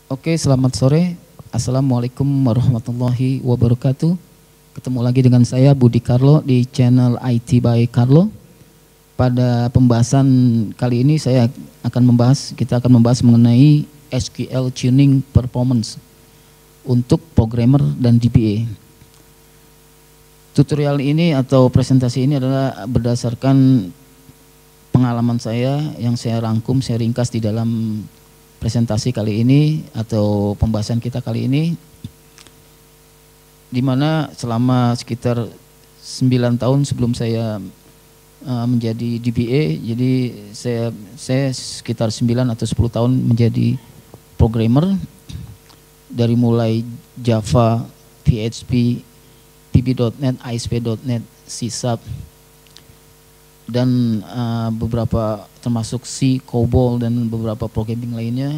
Oke, selamat sore. Assalamualaikum warahmatullahi wabarakatuh. Ketemu lagi dengan saya Budi Carlo di channel IT by Carlo. Pada pembahasan kali ini kita akan membahas mengenai SQL Tuning Performance untuk programmer dan DBA. Tutorial ini atau presentasi ini adalah berdasarkan pengalaman saya yang saya rangkum, saya ringkas di dalam presentasi kali ini atau pembahasan kita kali ini, di mana selama sekitar 9 tahun sebelum saya menjadi DBA, jadi saya sekitar 9 atau 10 tahun menjadi programmer, dari mulai Java, PHP, VB.NET, ASP.NET, C#, dan beberapa termasuk C, COBOL, dan beberapa programming lainnya.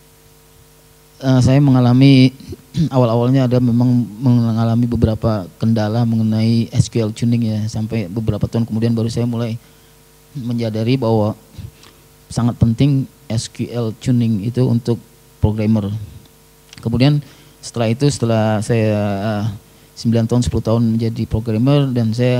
Saya mengalami awal-awalnya memang mengalami beberapa kendala mengenai SQL tuning ya, sampai beberapa tahun kemudian baru saya mulai menyadari bahwa sangat penting SQL tuning itu untuk programmer. Kemudian setelah saya 9 tahun 10 tahun menjadi programmer dan saya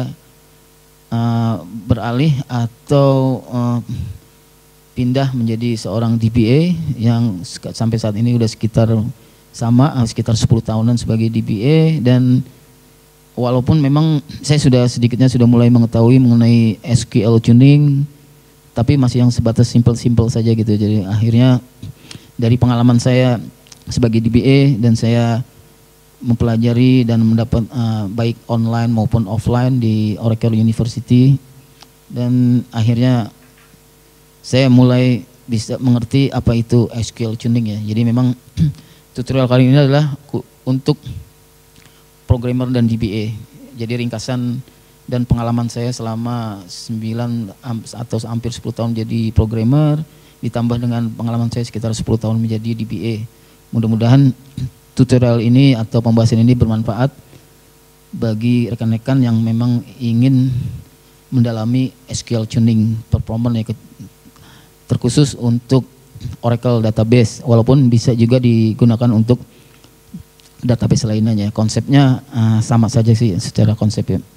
beralih atau pindah menjadi seorang DBA yang sampai saat ini udah sekitar 10 tahunan sebagai DBA. Dan walaupun memang saya sedikitnya sudah mulai mengetahui mengenai SQL tuning, tapi masih yang sebatas simple saja gitu. Jadi akhirnya dari pengalaman saya sebagai DBA dan saya mempelajari dan mendapat baik online maupun offline di Oracle University, dan akhirnya saya mulai bisa mengerti apa itu SQL tuning ya. Jadi memang tutorial kali ini adalah untuk programmer dan DBA. Jadi ringkasan dan pengalaman saya selama 9 atau hampir 10 tahun jadi programmer, ditambah dengan pengalaman saya sekitar 10 tahun menjadi DBA. Mudah-mudahan tutorial ini atau pembahasan ini bermanfaat bagi rekan-rekan yang memang ingin mendalami SQL tuning performance ya, terkhusus untuk Oracle database, walaupun bisa juga digunakan untuk database lainnya. Konsepnya sama saja sih secara konsep ya.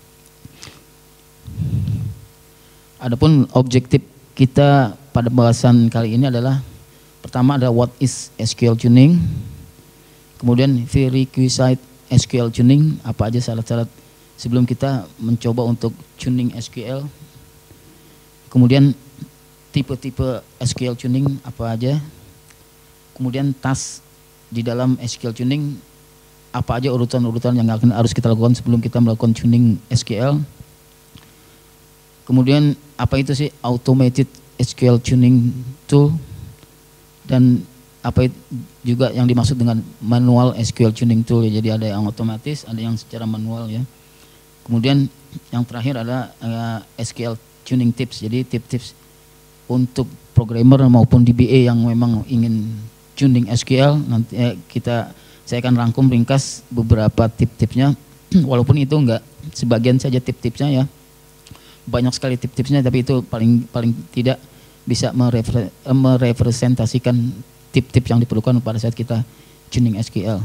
Adapun objektif kita pada pembahasan kali ini adalah, pertama ada what is SQL tuning, kemudian prerequisite SQL tuning, apa aja syarat-syarat sebelum kita mencoba untuk tuning SQL, kemudian tipe-tipe SQL tuning apa aja, kemudian task di dalam SQL tuning, apa aja urutan-urutan yang harus kita lakukan sebelum kita melakukan tuning SQL, kemudian apa itu sih automated SQL tuning tool, dan apa juga yang dimaksud dengan manual SQL tuning tool ya. Jadi ada yang otomatis, ada yang secara manual ya. Kemudian yang terakhir ada SQL tuning tips, jadi tips-tips untuk programmer maupun DBA yang memang ingin tuning SQL. Nanti saya akan rangkum ringkas beberapa tip-tipsnya, walaupun itu enggak sebagian saja tip-tipsnya ya, banyak sekali tip-tipsnya, tapi itu paling tidak bisa merepresentasikan tip-tip yang diperlukan pada saat kita tuning SQL.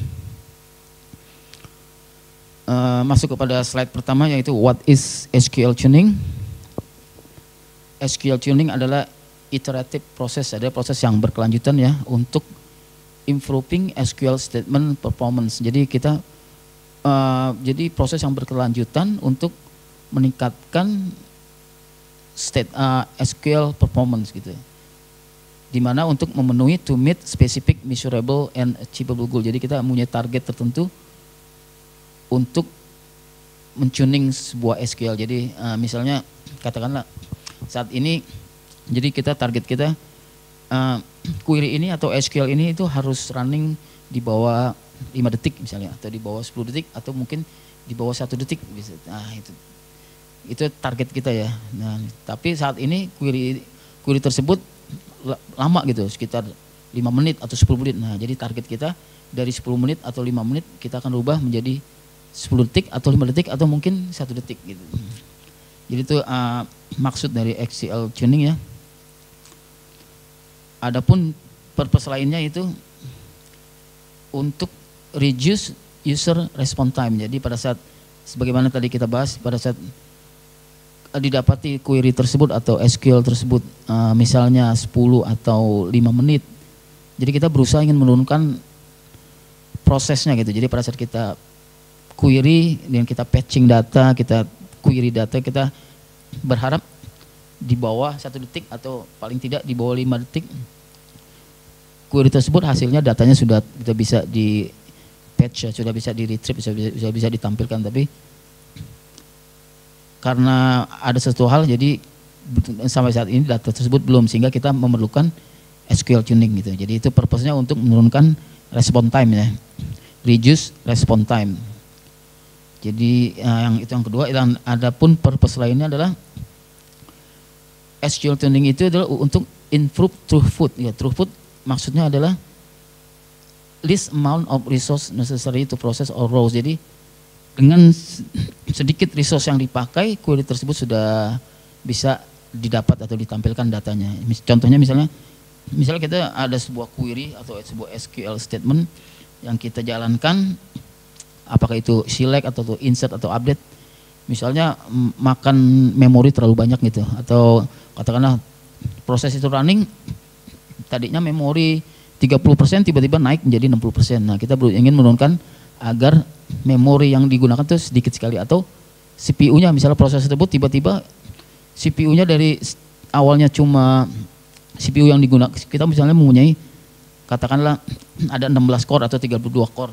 Masuk kepada slide pertama, yaitu what is SQL tuning. SQL tuning adalah iteratif proses, ada proses yang berkelanjutan ya untuk improving SQL statement performance. Jadi jadi proses yang berkelanjutan untuk meningkatkan SQL performance gitu. Dimana untuk memenuhi to meet specific, measurable, and achievable goal. Jadi kita punya target tertentu untuk mentuning sebuah SQL. Jadi misalnya katakanlah saat ini, jadi target kita query ini atau SQL ini itu harus running di bawah 5 detik misalnya, atau di bawah 10 detik, atau mungkin di bawah 1 detik. Nah itu target kita ya. Nah, tapi saat ini query tersebut lama gitu, sekitar 5 menit atau 10 menit. Nah jadi target kita dari 10 menit atau 5 menit kita akan rubah menjadi 10 detik atau 5 detik atau mungkin 1 detik gitu. Jadi itu maksud dari SQL tuning ya. Adapun purpose lainnya itu untuk reduce user response time. Jadi pada saat sebagaimana tadi kita bahas, pada saat didapati query tersebut atau SQL tersebut misalnya 10 atau 5 menit. Jadi kita berusaha ingin menurunkan prosesnya gitu. Jadi pada saat kita query dan kita patching data, kita query data, kita berharap di bawah 1 detik atau paling tidak di bawah 5 detik query tersebut hasilnya datanya sudah bisa di patch, sudah bisa di retrieve, sudah bisa ditampilkan. Tapi karena ada sesuatu hal, jadi sampai saat ini data tersebut belum, sehingga kita memerlukan SQL tuning gitu. Jadi itu purpose-nya untuk menurunkan response time ya, reduce response time. Jadi yang kedua, dan adapun purpose lainnya adalah SQL tuning itu adalah untuk improve throughput. Ya, throughput maksudnya adalah least amount of resource necessary to process all rows. Jadi dengan sedikit resource yang dipakai, query tersebut sudah bisa didapat atau ditampilkan datanya. Contohnya misalnya kita ada sebuah query atau sebuah SQL statement yang kita jalankan, apakah itu select atau insert atau update, misalnya makan memori terlalu banyak gitu, atau katakanlah proses itu running, tadinya memori 30% tiba-tiba naik menjadi 60%. Nah, kita ingin menurunkan agar memori yang digunakan itu sedikit sekali, atau CPU-nya misalnya proses tersebut tiba-tiba CPU-nya dari awalnya cuma CPU yang digunakan, kita misalnya mempunyai katakanlah ada 16 core atau 32 core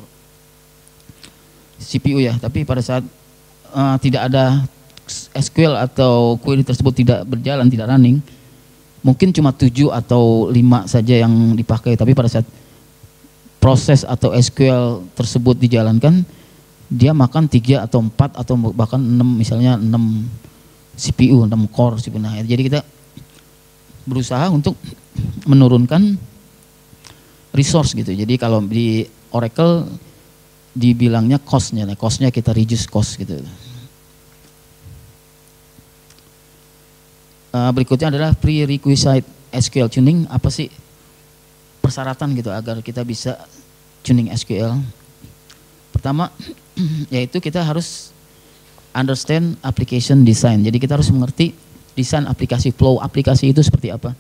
CPU ya, tapi pada saat tidak ada SQL atau query tersebut tidak berjalan, tidak running, mungkin cuma 7 atau 5 saja yang dipakai. Tapi pada saat proses atau SQL tersebut dijalankan, dia makan 3 atau 4 atau bahkan 6, misalnya 6 CPU, 6 core sebenarnya. Jadi kita berusaha untuk menurunkan resource gitu. Jadi kalau di Oracle dibilangnya cost-nya, nah cost-nya kita reduce cost gitu. Berikutnya adalah prerequisite SQL tuning. Apa sih persyaratan gitu agar kita bisa tuning SQL? Pertama, yaitu kita harus understand application design. Jadi kita harus mengerti desain aplikasi, flow aplikasi itu seperti apa.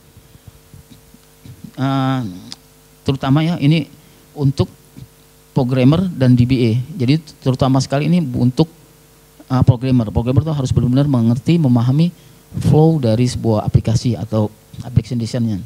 Terutama ya ini untuk programmer dan DBA. Jadi terutama sekali ini untuk programmer. Programmer itu harus benar-benar mengerti, memahami flow dari sebuah aplikasi atau application design-nya.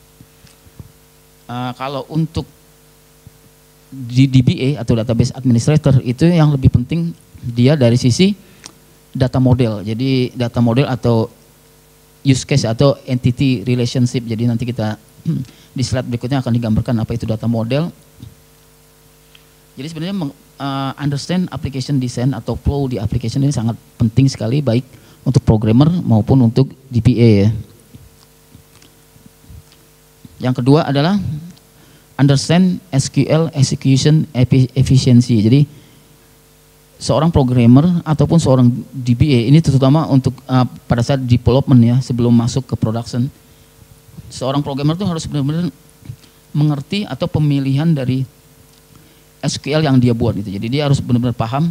Kalau untuk di DBA atau database administrator itu yang lebih penting dia dari sisi data model. Jadi data model atau use case atau entity relationship. Jadi nanti kita di slide berikutnya akan digambarkan apa itu data model. Jadi sebenarnya understand application design atau flow di application ini sangat penting sekali, baik untuk programmer maupun untuk DBA ya. Yang kedua adalah understand SQL execution efficiency. Jadi seorang programmer ataupun seorang DBA ini terutama untuk pada saat development ya, sebelum masuk ke production, seorang programmer itu harus benar-benar mengerti atau pemilihan dari SQL yang dia buat gitu. Jadi dia harus benar-benar paham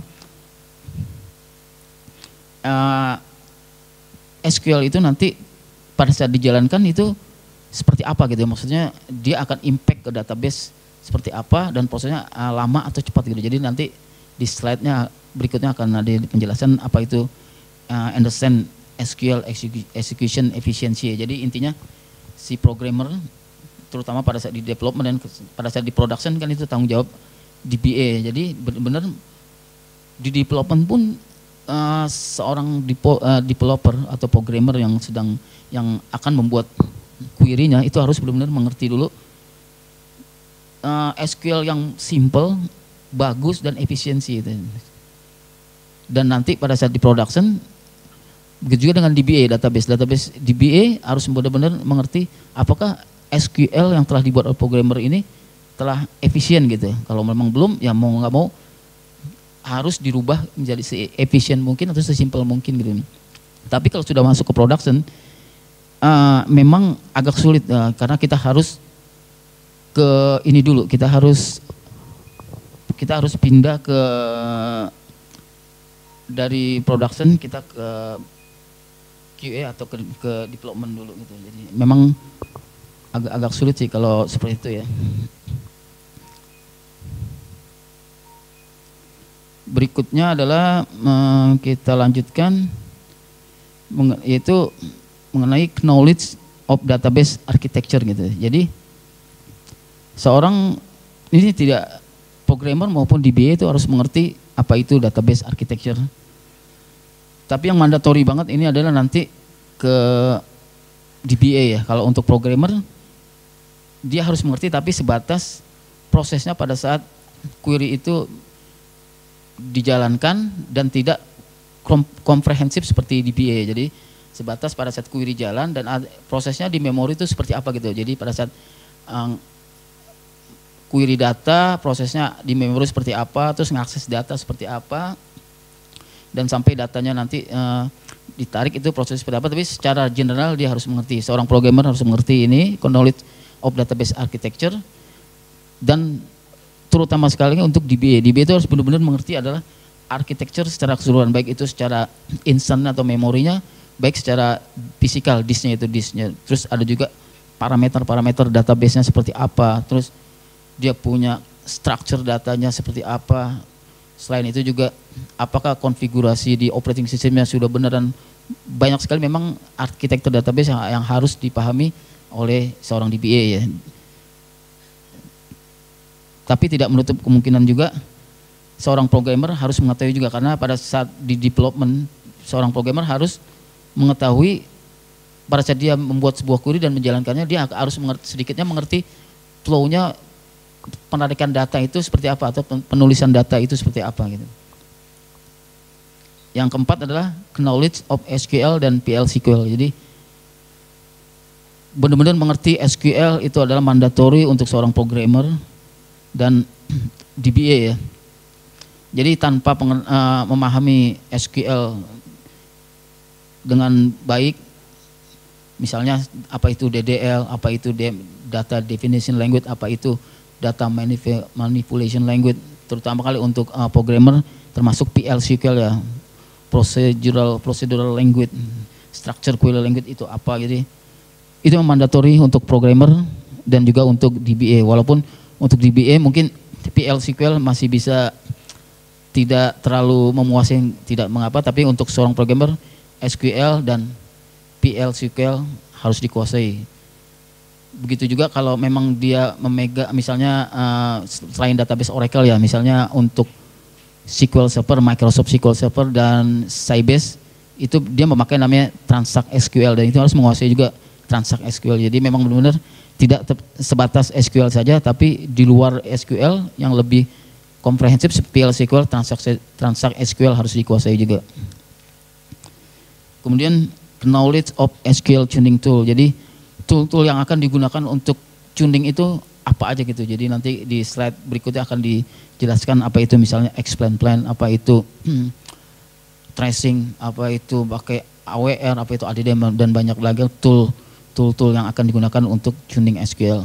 SQL itu nanti pada saat dijalankan itu seperti apa gitu. Maksudnya dia akan impact ke database seperti apa dan prosesnya lama atau cepat gitu. Jadi nanti di slide-nya berikutnya akan ada penjelasan apa itu understand SQL execution efficiency. Jadi intinya si programmer terutama pada saat di development dan pada saat di production kan itu tanggung jawab DBA. Jadi benar-benar di development pun seorang developer atau programmer yang akan membuat query-nya itu harus benar-benar mengerti dulu SQL yang simple, bagus dan efisiensi itu. Dan nanti pada saat di production begitu juga dengan DBA, database DBA harus benar-benar mengerti apakah SQL yang telah dibuat oleh programmer ini telah efisien gitu. Kalau memang belum, ya mau nggak mau harus dirubah menjadi se-efisien mungkin atau sesimpel mungkin gitu. Tapi kalau sudah masuk ke production, memang agak sulit karena kita harus ke ini dulu, kita harus kita harus pindah ke dari production kita ke QA atau ke development dulu gitu. Jadi memang agak sulit sih kalau seperti itu ya. Berikutnya adalah kita lanjutkan yaitu mengenai knowledge of database architecture gitu. Jadi seorang ini tidak programmer maupun DBA itu harus mengerti apa itu database architecture. Tapi yang mandatory banget ini adalah nanti ke DBA ya. Kalau untuk programmer dia harus mengerti tapi sebatas prosesnya pada saat query itu dijalankan dan tidak komprehensif seperti DBA. Jadi sebatas pada saat query jalan dan prosesnya di memori itu seperti apa gitu. Jadi pada saat query data prosesnya di memori seperti apa, terus mengakses data seperti apa, dan sampai datanya nanti ditarik itu proses seperti apa. Tapi secara general dia harus mengerti, seorang programmer harus mengerti ini knowledge of database architecture. Dan terutama sekali untuk DBA itu harus benar-benar mengerti adalah architecture secara keseluruhan, baik itu secara instant atau memorinya, baik secara fisikal disknya itu disknya. Terus ada juga parameter database-nya seperti apa, terus dia punya structure datanya seperti apa. Selain itu juga apakah konfigurasi di operating systemnya sudah benar, dan banyak sekali memang arsitektur database yang harus dipahami oleh seorang DBA ya. Tapi tidak menutup kemungkinan juga seorang programmer harus mengetahui juga, karena pada saat di development seorang programmer harus mengetahui pada saat dia membuat sebuah query dan menjalankannya, dia harus sedikitnya mengerti flow-nya, penarikan data itu seperti apa atau penulisan data itu seperti apa gitu. Yang keempat adalah knowledge of SQL dan PL/SQL. Jadi benar-benar mengerti SQL itu adalah mandatory untuk seorang programmer dan DBA ya. Jadi tanpa memahami SQL dengan baik, misalnya apa itu DDL, apa itu data definition language, apa itu data manipulation language, terutama kali untuk programmer, termasuk PL/SQL ya, procedural language, structure query language itu apa. Jadi itu mandatory untuk programmer dan juga untuk DBA. Walaupun untuk DBA mungkin PL/SQL masih bisa tidak terlalu memuaskan, tidak mengapa, tapi untuk seorang programmer SQL dan PL/SQL harus dikuasai. Begitu juga kalau memang dia memegang misalnya selain database Oracle ya, misalnya untuk SQL Server, Microsoft SQL Server dan Sybase, itu dia memakai namanya Transact SQL, dan itu harus menguasai juga Transact SQL. Jadi memang benar-benar tidak sebatas SQL saja, tapi di luar SQL yang lebih komprehensif PL/SQL, Transact SQL harus dikuasai juga. Kemudian knowledge of SQL tuning tool. Jadi tool-tool yang akan digunakan untuk tuning itu apa aja gitu. Jadi nanti di slide berikutnya akan dijelaskan apa itu misalnya explain plan, apa itu tracing, apa itu pakai AWR, apa itu ADDM, dan banyak lagi tool yang akan digunakan untuk tuning SQL.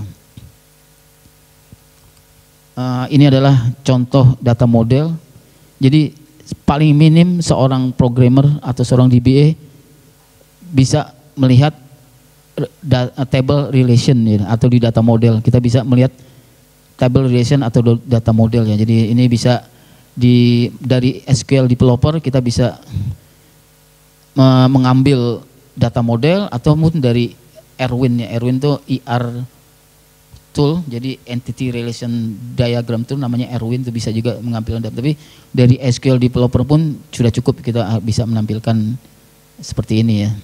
Ini adalah contoh data model. Jadi paling minim seorang programmer atau seorang DBA bisa melihat table relation ya, atau di data model kita bisa melihat table relation atau data model ya. Jadi ini bisa dari SQL developer kita bisa mengambil data model, atau mungkin dari Erwin ya. Erwin itu ER tool, jadi entity relation diagram tool namanya Erwin, itu bisa juga mengambil data. Tapi dari SQL developer pun sudah cukup kita bisa menampilkan seperti ini ya.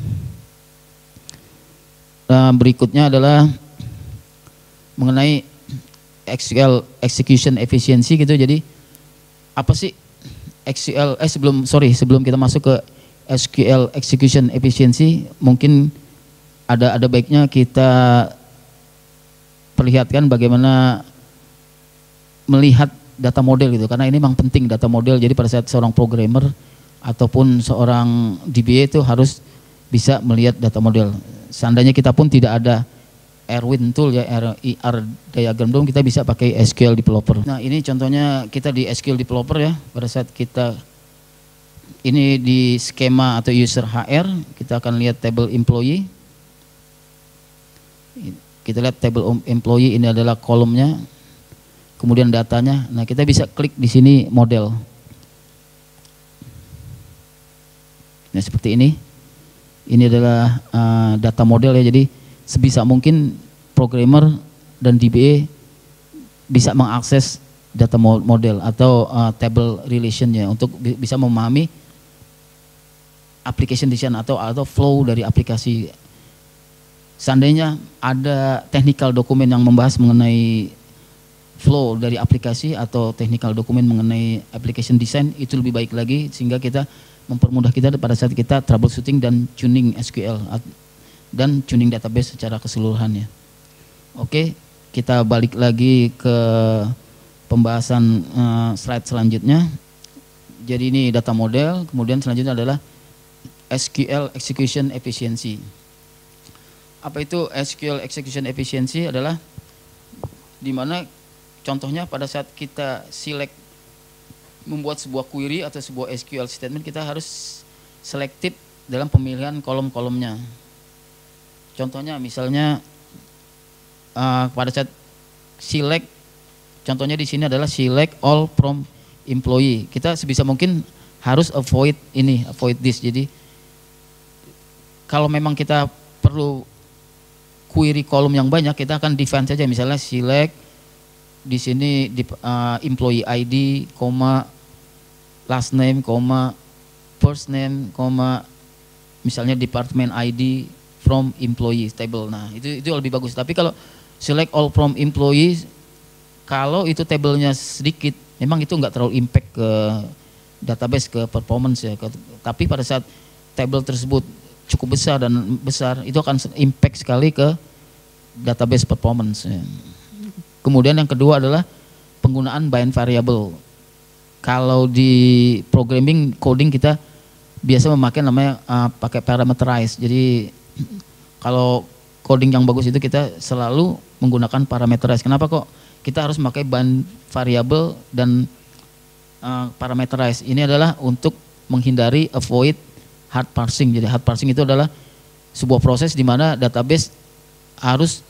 Berikutnya adalah mengenai SQL execution efficiency gitu. Jadi apa sih SQL sebelum kita masuk ke SQL execution efficiency, mungkin ada baiknya kita perlihatkan bagaimana melihat data model gitu, karena ini memang penting data model. Jadi pada saat seorang programmer ataupun seorang DBA itu harus bisa melihat data model. Seandainya kita pun tidak ada Erwin tool ya, RIR diagram DOM, kita bisa pakai SQL developer. Nah ini contohnya kita di SQL developer ya, pada saat kita ini di skema atau user HR, kita akan lihat table employee. Kita lihat table employee, ini adalah kolomnya, kemudian datanya. Nah kita bisa klik di sini model. Nah seperti ini. Ini adalah data model ya, jadi sebisa mungkin programmer dan DBA bisa mengakses data model atau table relationnya untuk bisa memahami application design atau flow dari aplikasi. Seandainya ada technical dokumen yang membahas mengenai flow dari aplikasi atau technical dokumen mengenai application design, itu lebih baik lagi sehingga kita mempermudah kita pada saat kita troubleshooting dan tuning SQL dan tuning database secara keseluruhannya. Oke, kita balik lagi ke pembahasan slide selanjutnya. Jadi ini data model, kemudian selanjutnya adalah SQL execution efficiency. Apa itu SQL execution efficiency? Adalah dimana contohnya pada saat kita select membuat sebuah query atau sebuah SQL statement, kita harus selektif dalam pemilihan kolom-kolomnya. Contohnya misalnya pada saat select, contohnya di sini adalah select all from employee. Kita sebisa mungkin harus avoid this. Jadi kalau memang kita perlu query kolom yang banyak, kita akan define saja misalnya select di sini di employee ID, last name, first name, misalnya department ID from employee table. Nah, itu lebih bagus. Tapi kalau select all from employees, kalau itu tabelnya sedikit, memang itu nggak terlalu impact ke database, ke performance ya. Tapi pada saat table tersebut cukup besar dan besar, itu akan impact sekali ke database performance ya. Kemudian yang kedua adalah penggunaan bind variable. Kalau di programming coding kita biasa memakai namanya pakai parameterize. Jadi kalau coding yang bagus itu kita selalu menggunakan parameterize. Kenapa kok kita harus memakai bind variable dan parameterize? Ini adalah untuk menghindari avoid hard parsing. Jadi hard parsing itu adalah sebuah proses di mana database harus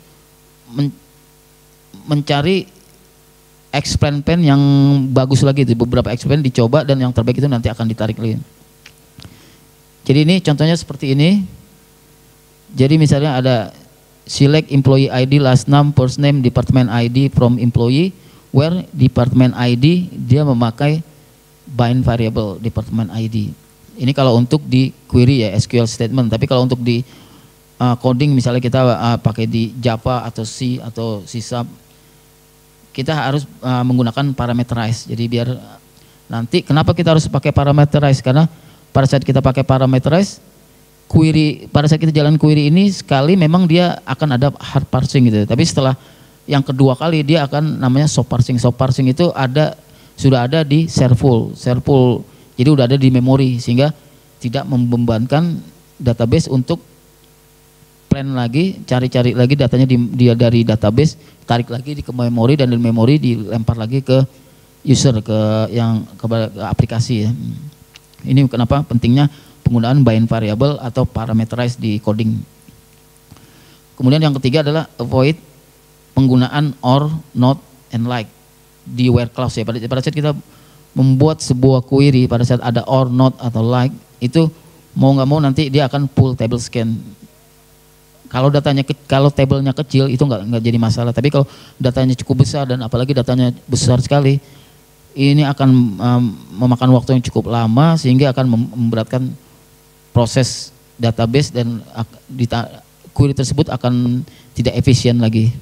mencari explain pen yang bagus lagi, itu beberapa explain dicoba dan yang terbaik itu nanti akan ditarik lagi. Jadi ini contohnya seperti ini. Jadi misalnya ada select employee ID, last name, first name, department ID from employee, where department ID dia memakai bind variable department ID. Ini kalau untuk di query ya, SQL statement. Tapi kalau untuk di coding misalnya kita pakai di Java atau C atau C#, kita harus menggunakan parameterize. Jadi biar nanti kenapa kita harus pakai parameterize? Karena pada saat kita pakai parameterize, query pada saat kita jalan query ini sekali memang dia akan ada hard parsing gitu. Tapi setelah yang kedua kali dia akan namanya soft parsing. Soft parsing itu sudah ada di servul. Jadi udah ada di memori sehingga tidak membebankan database untuk plan lagi, cari-cari lagi datanya dia dari database, tarik lagi ke memori dan dari memori dilempar lagi ke user, ke aplikasi ya. Ini kenapa pentingnya penggunaan bind variable atau parameterize di coding. Kemudian yang ketiga adalah avoid penggunaan or, not, and like di where clause ya. Pada saat kita membuat sebuah query, pada saat ada or, not, atau like, itu mau nggak mau nanti dia akan pull table scan. Kalau tabelnya kecil itu nggak jadi masalah. Tapi kalau datanya cukup besar dan apalagi datanya besar sekali, ini akan memakan waktu yang cukup lama sehingga akan memberatkan proses database dan query tersebut akan tidak efisien lagi.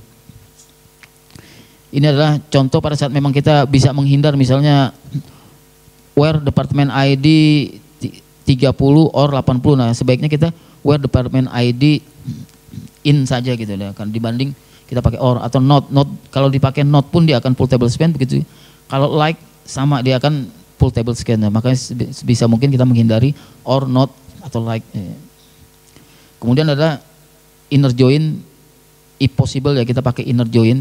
Ini adalah contoh pada saat memang kita bisa menghindar misalnya where department ID 30 or 80. Nah, sebaiknya kita where department ID in saja gitu ya, kan dibanding kita pakai or atau not. Kalau dipakai not pun dia akan full table scan begitu. Kalau like sama dia akan full table scan. Nah, makanya sebisa mungkin kita menghindari or, not, atau like. Kemudian ada inner join if possible ya kita pakai inner join.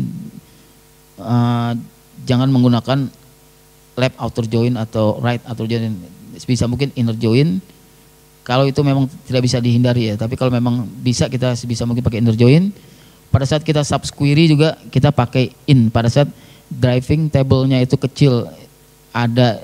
Jangan menggunakan left outer join atau right outer join. Bisa mungkin inner join. Kalau itu memang tidak bisa dihindari ya, tapi kalau memang bisa kita bisa mungkin pakai inner join. Pada saat kita subs query juga kita pakai in. Pada saat driving table-nya itu kecil, ada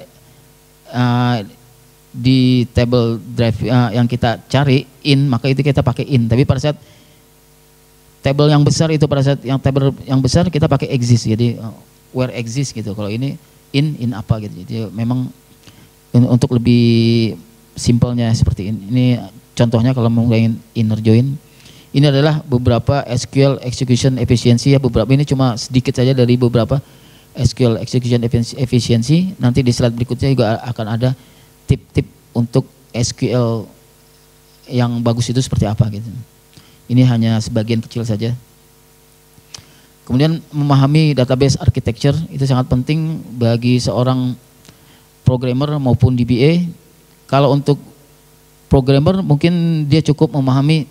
di table drive yang kita cari in, maka itu kita pakai in. Tapi pada saat table yang besar itu, pada saat yang table yang besar kita pakai exist. Jadi where exist gitu. Kalau ini in apa gitu. Jadi memang untuk lebih simpelnya seperti ini. Ini contohnya kalau mau nggunain inner join. Ini adalah beberapa SQL execution efficiency ya, beberapa ini cuma sedikit saja dari beberapa SQL execution efficiency. Nanti di slide berikutnya juga akan ada tip-tip untuk SQL yang bagus itu seperti apa gitu. Ini hanya sebagian kecil saja. Kemudian memahami database architecture itu sangat penting bagi seorang programmer maupun DBA. Kalau untuk programmer mungkin dia cukup memahami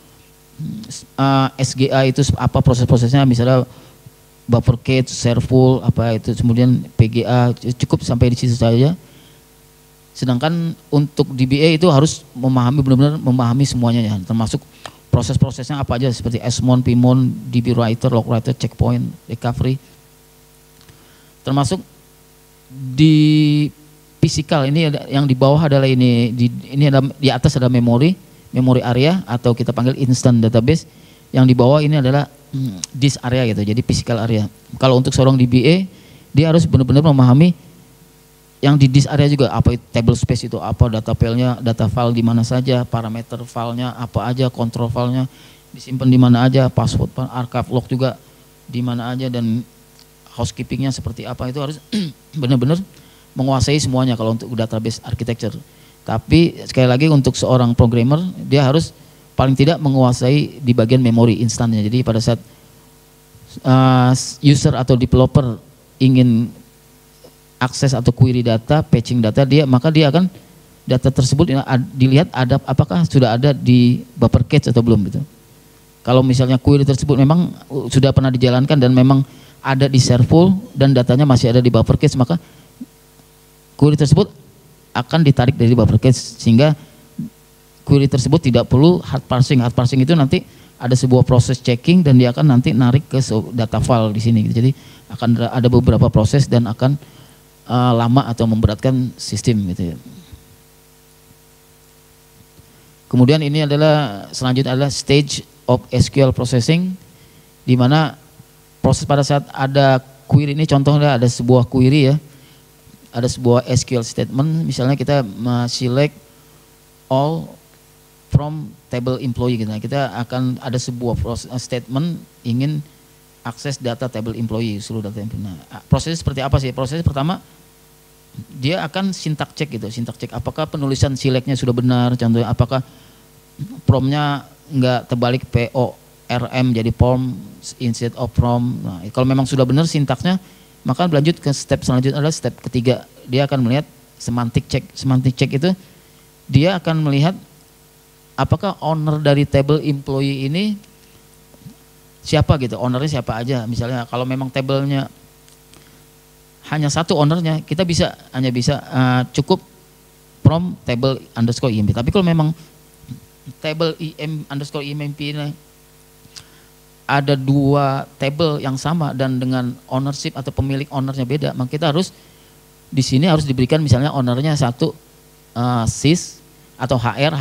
SGA itu apa proses-prosesnya, misalnya buffer cache, servul, apa itu, kemudian PGA, cukup sampai di situ saja. Sedangkan untuk DBA itu harus memahami, benar-benar memahami semuanya ya, termasuk proses-prosesnya apa aja seperti SMON, PMON, DB writer, log writer, checkpoint, recovery. Termasuk di physical ini yang di bawah adalah ini ada, di atas ada memory area atau kita panggil instant database. Yang di bawah ini adalah disk area gitu, jadi physical area. Kalau untuk seorang DBA dia harus benar-benar memahami yang di disk area juga, apa itu table space itu apa, data file-nya, data file di mana saja, parameter filenya apa aja, control filenya disimpan di mana aja, password, archive log juga di mana aja, dan housekeepingnya seperti apa. Itu harus benar-benar menguasai semuanya kalau untuk database architecture. Tapi sekali lagi untuk seorang programmer dia harus paling tidak menguasai di bagian memori instannya. Jadi pada saat user atau developer ingin akses atau query data, patching data, maka dia akan data tersebut dilihat ada apakah sudah ada di buffer cache atau belum gitu. Kalau misalnya query tersebut memang sudah pernah dijalankan dan memang ada di servul dan datanya masih ada di buffer cache, maka query tersebut akan ditarik dari buffer cache sehingga query tersebut tidak perlu hard parsing. Hard parsing itu nanti ada sebuah proses checking dan dia akan nanti narik ke data file di sini. Jadi akan ada beberapa proses dan akan lama atau memberatkan sistem gitu ya. Kemudian ini adalah selanjutnya adalah stage of SQL processing, di mana proses pada saat ada query ini, contohnya ada sebuah query ya. Ada sebuah SQL statement, misalnya kita select all from table employee gitu. Nah, kita akan ada sebuah statement ingin akses data table employee, seluruh data employee. Nah, prosesnya seperti apa sih? Prosesnya pertama dia akan syntax check gitu, syntax check apakah penulisan selectnya sudah benar, contohnya apakah promnya enggak terbalik PORM jadi form instead of from. Nah, kalau memang sudah benar sintaksnya, maka berlanjut ke step selanjutnya adalah step ketiga. Dia akan melihat semantic check. Semantic check itu dia akan melihat apakah owner dari table employee ini siapa gitu, ownernya siapa aja. Misalnya kalau memang tablenya hanya satu ownernya, kita hanya bisa cukup from table underscore emp. Tapi kalau memang table underscore emp ini ada dua table yang sama dan dengan ownership atau pemilik ownernya beda, maka kita harus di sini harus diberikan misalnya ownernya satu sys atau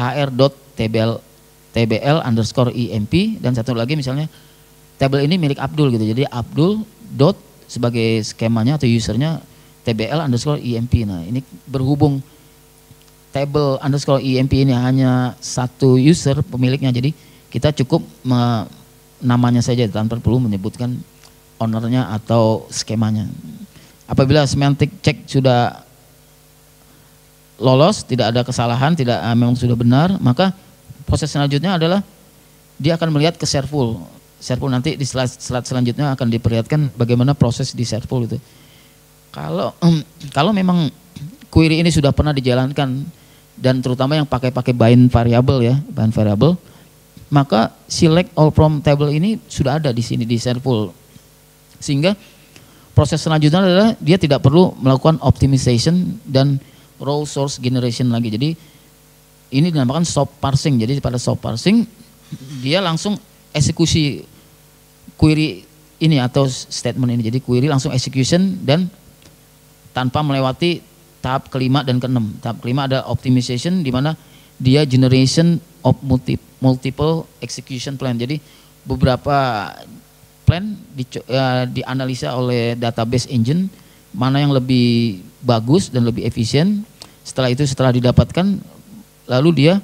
hr.tbl underscore emp, dan satu lagi misalnya table ini milik Abdul gitu, jadi Abdul dot sebagai skemanya atau usernya tbl underscore emp. Nah ini berhubung table underscore emp ini hanya satu user pemiliknya, jadi kita cukup namanya saja tanpa perlu menyebutkan ownernya atau skemanya. Apabila semantic check sudah lolos, tidak ada kesalahan, tidak memang sudah benar, maka proses selanjutnya adalah dia akan melihat ke servul. Servul nanti di slide selanjutnya akan diperlihatkan bagaimana proses di servul itu. Kalau memang query ini sudah pernah dijalankan dan terutama yang pakai bind variable ya, bind variable, maka select all from table ini sudah ada di sini di SharePool. Sehingga proses selanjutnya adalah dia tidak perlu melakukan optimization dan raw source generation lagi. Jadi ini dinamakan soft parsing. Jadi pada soft parsing dia langsung eksekusi query ini atau statement ini. Jadi query langsung execution dan tanpa melewati tahap kelima dan keenam. Tahap kelima ada optimization, di mana dia generation of multiple execution plan. Jadi beberapa plan dianalisa oleh database engine mana yang lebih bagus dan lebih efisien. Setelah itu, setelah didapatkan, lalu dia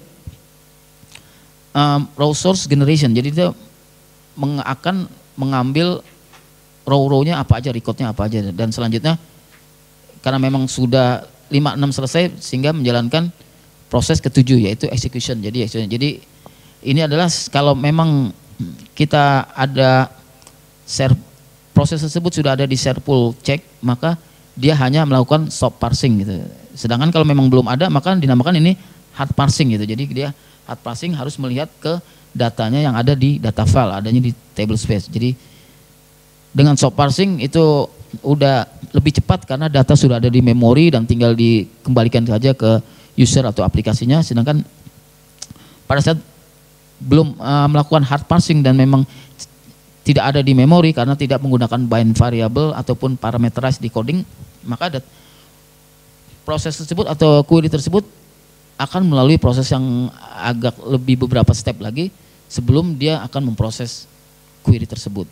raw source generation. Jadi dia akan mengambil row-row-nya apa aja, record-nya apa aja, dan selanjutnya karena memang sudah 5-6 selesai sehingga menjalankan proses ketujuh yaitu execution. Jadi ini adalah kalau memang kita ada proses tersebut sudah ada di SharePool check, maka dia hanya melakukan soft parsing gitu. Sedangkan kalau memang belum ada, maka dinamakan ini hard parsing gitu. Jadi dia hard parsing harus melihat ke datanya yang ada di data file, adanya di table space. Jadi dengan soft parsing itu udah lebih cepat karena data sudah ada di memori dan tinggal dikembalikan saja ke user atau aplikasinya. Sedangkan pada saat belum melakukan hard parsing dan memang tidak ada di memori karena tidak menggunakan bind variable ataupun parameterized decoding, maka proses tersebut atau query tersebut akan melalui proses yang agak lebih beberapa step lagi sebelum dia akan memproses query tersebut.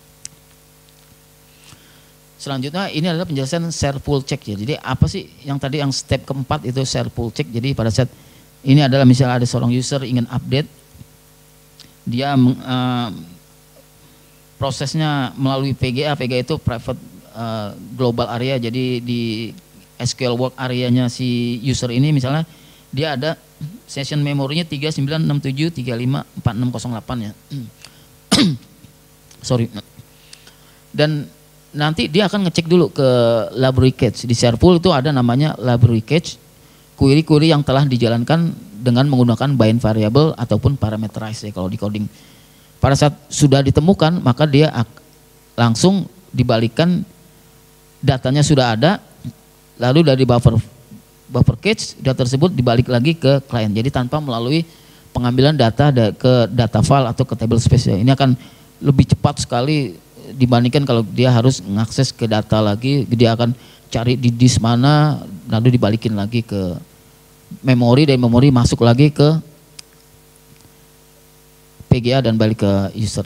Selanjutnya ini adalah penjelasan SharePool check ya. Jadi apa sih yang tadi yang step keempat itu SharePool check. Jadi pada saat ini adalah misalnya ada seorang user ingin update, dia prosesnya melalui PGA. PGA itu private global area. Jadi di SQL work area-nya si user ini misalnya dia ada session memorinya 3967354608 ya. Sorry. Dan nanti dia akan ngecek dulu ke library cache. Di SharePool itu ada namanya library cache, query-query yang telah dijalankan dengan menggunakan bind variable ataupun parameterize ya kalau di coding. Pada saat sudah ditemukan, maka dia langsung dibalikkan datanya sudah ada, lalu dari buffer cache data tersebut dibalik lagi ke klien. Jadi tanpa melalui pengambilan data ke data file atau ke table space ya. Ini akan lebih cepat sekali dibandingkan kalau dia harus mengakses ke data lagi, dia akan cari di disk mana, lalu dibalikin lagi ke memori, dan memori masuk lagi ke PGA dan balik ke user.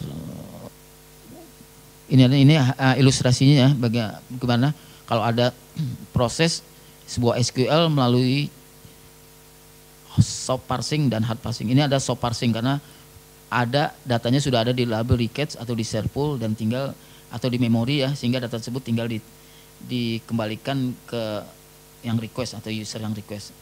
Ini ilustrasinya ya, bagaimana kalau ada proses sebuah SQL melalui soft parsing dan hard parsing. Ini ada soft parsing karena ada datanya sudah ada di library cache atau di SharePool dan tinggal atau di memori ya, sehingga data tersebut tinggal dikembalikan ke yang request atau user yang request.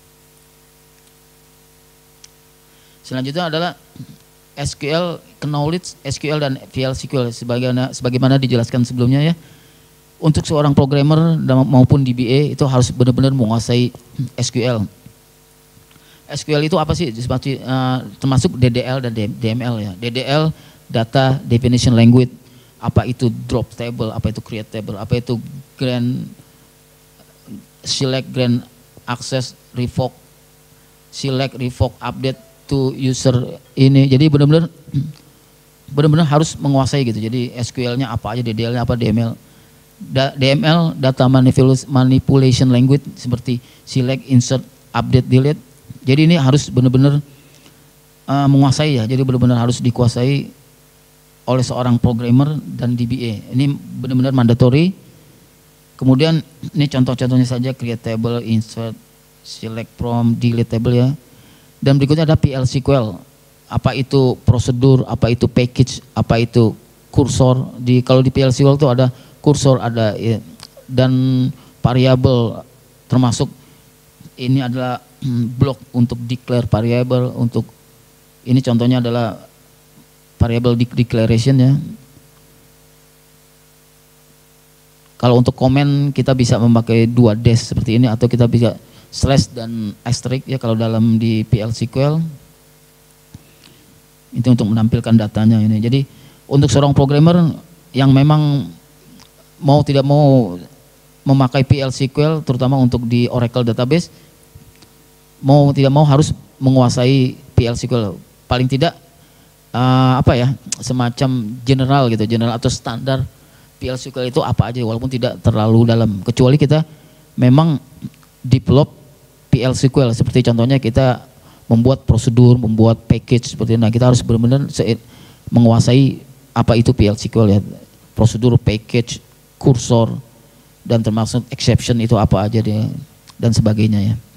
Selanjutnya adalah SQL knowledge, SQL dan VL-SQL sebagaimana dijelaskan sebelumnya ya. Untuk seorang programmer maupun DBA itu harus benar-benar menguasai SQL. SQL itu apa sih? Termasuk DDL dan DML ya. DDL data definition language, apa itu drop table, apa itu create table, apa itu grant select, grant access, revoke, select, revoke, update to user ini. Jadi benar-benar harus menguasai gitu. Jadi SQL-nya apa aja, DDL-nya apa, DML. DML data manipulation language seperti select, insert, update, delete. Jadi ini harus benar-benar menguasai ya. Jadi benar-benar harus dikuasai oleh seorang programmer dan DBA. Ini benar-benar mandatory. Kemudian ini contoh-contohnya saja, create table, insert, select from, delete table ya. Dan berikutnya ada PL-SQL. Apa itu prosedur, apa itu package, apa itu kursor. Kalau di PL-SQL itu ada kursor, ada ya, dan variabel, termasuk ini adalah blok untuk declare variable. Untuk ini contohnya adalah variable declaration ya. Kalau untuk komen kita bisa memakai 2 dash seperti ini, atau kita bisa slash dan asterisk ya kalau dalam di PL-SQL. Itu untuk menampilkan datanya ini. Jadi untuk seorang programmer yang memang mau tidak mau memakai PL SQL terutama untuk di Oracle database, mau tidak mau harus menguasai PL SQL. Paling tidak semacam general gitu, general atau standar PL SQL itu apa aja walaupun tidak terlalu dalam. Kecuali kita memang develop PL SQL seperti contohnya kita membuat prosedur, membuat package seperti itu. Nah, kita harus benar-benar menguasai apa itu PL SQL ya. Prosedur, package, kursor, dan termasuk exception itu apa aja dia dan sebagainya ya.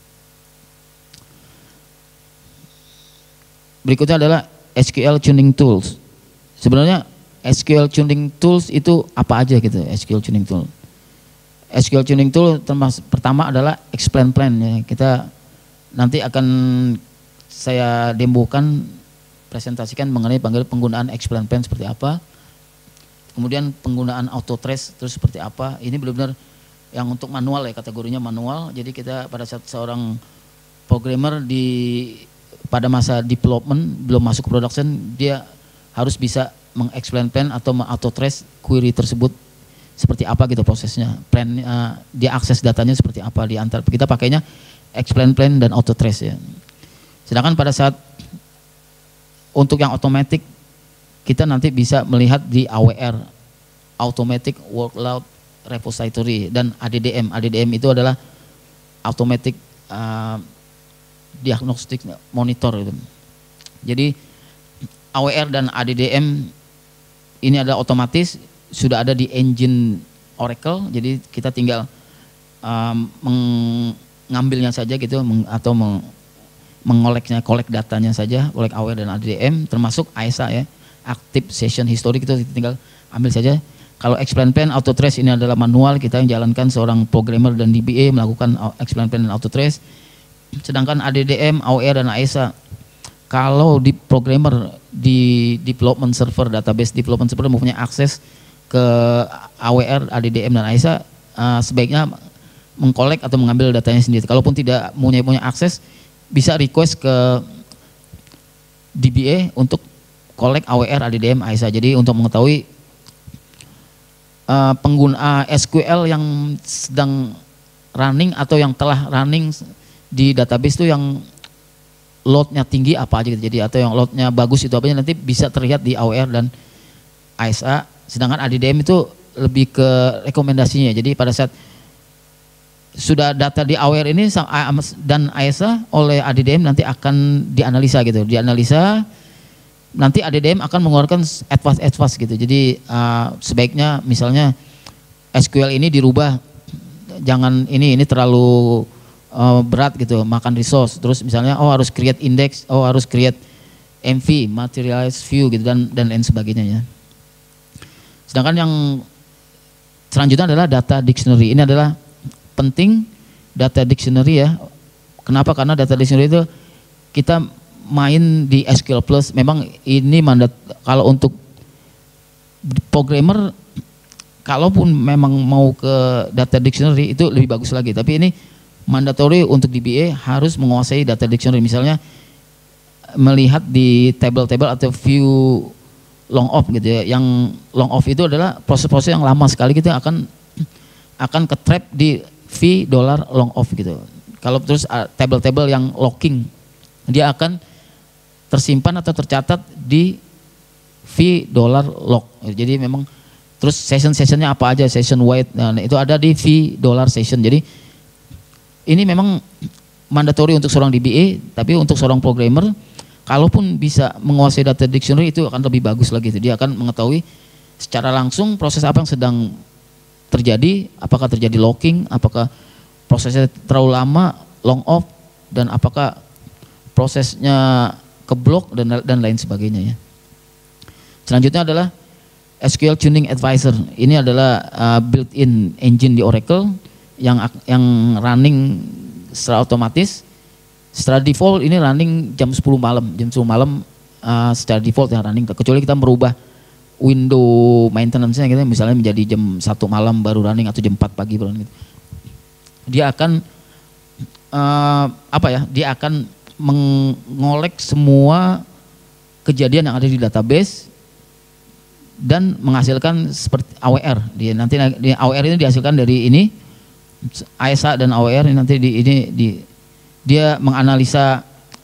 Berikutnya adalah SQL tuning tools. Sebenarnya SQL tuning tools itu apa aja gitu, SQL tuning tool. SQL tuning tool termasuk pertama adalah explain plan ya. Kita nanti akan saya demokan, presentasikan mengenai penggunaan explain plan seperti apa. Kemudian penggunaan auto trace terus seperti apa. Ini benar-benar yang untuk manual ya, kategorinya manual. Jadi kita pada saat seorang programmer pada masa development belum masuk ke production, dia harus bisa meng-explain plan atau auto trace query tersebut seperti apa gitu prosesnya. Plan dia akses datanya seperti apa di antar. Kita pakainya explain plan dan auto trace ya. Sedangkan pada saat untuk yang otomatis kita nanti bisa melihat di AWR, Automatic Workload Repository, dan ADDM. ADDM itu adalah Automatic Diagnostic Monitor gitu. Jadi AWR dan ADDM ini adalah otomatis, sudah ada di engine Oracle, jadi kita tinggal mengambilnya saja gitu atau kolek datanya saja, kolek AWR dan ADDM, termasuk AESA ya, Active Session History, kita tinggal ambil saja. Kalau explain plan, auto trace ini adalah manual, kita yang jalankan seorang programmer dan DBA melakukan explain plan dan auto trace. Sedangkan ADDM, AWR dan AESA, kalau di programmer di development server, database development server mempunyai akses ke AWR, ADDM dan AESA, sebaiknya mengkolek atau mengambil datanya sendiri. Kalaupun tidak punya akses, bisa request ke DBA untuk kolek AWR, ADDM, AESA. Jadi untuk mengetahui pengguna SQL yang sedang running atau yang telah running di database itu yang loadnya tinggi apa aja gitu. Jadi atau yang loadnya bagus itu apa aja, nanti bisa terlihat di AWR dan AESA. Sedangkan ADDM itu lebih ke rekomendasinya. Jadi pada saat sudah data di AWR ini dan AESA oleh ADDM nanti akan dianalisa gitu. Dianalisa, nanti ADDM akan mengeluarkan advice gitu. Jadi sebaiknya misalnya SQL ini dirubah, jangan ini terlalu berat gitu, makan resource. Terus misalnya harus create index, harus create MV, materialize view gitu dan lain sebagainya ya. Sedangkan yang selanjutnya adalah data dictionary. Ini adalah penting, data dictionary ya. Kenapa? Karena data dictionary itu kita main di SQL Plus. Memang ini mandat kalau untuk programmer, kalaupun memang mau ke data dictionary itu lebih bagus lagi. Tapi ini mandatory untuk DBA harus menguasai data dictionary. Misalnya melihat di table-table atau view long off gitu ya. Yang long off itu adalah proses-proses yang lama sekali, kita akan ke trap di V $long off gitu. Kalau terus table-table yang locking, dia akan tersimpan atau tercatat di V $lock. Jadi memang terus session-sessionnya apa aja, session wait, nah itu ada di V $session. Jadi ini memang mandatory untuk seorang DBA, tapi untuk seorang programmer, kalaupun bisa menguasai data dictionary itu akan lebih bagus lagi. Dia akan mengetahui secara langsung proses apa yang sedang terjadi, apakah terjadi locking, apakah prosesnya terlalu lama, long off, dan apakah prosesnya keblok dan lain sebagainya ya. Selanjutnya adalah SQL Tuning Advisor. Ini adalah built-in engine di Oracle yang running secara otomatis. Secara default ini running jam 10 malam. Jam 10 malam secara default yang running. Kecuali kita merubah window maintenance-nya gitu, misalnya menjadi jam 1 malam baru running atau jam 4 pagi baru running gitu. Dia akan dia akan mengolek semua kejadian yang ada di database dan menghasilkan seperti AWR. Nanti AWR ini dihasilkan dari ini ASA dan AWR nanti dia menganalisa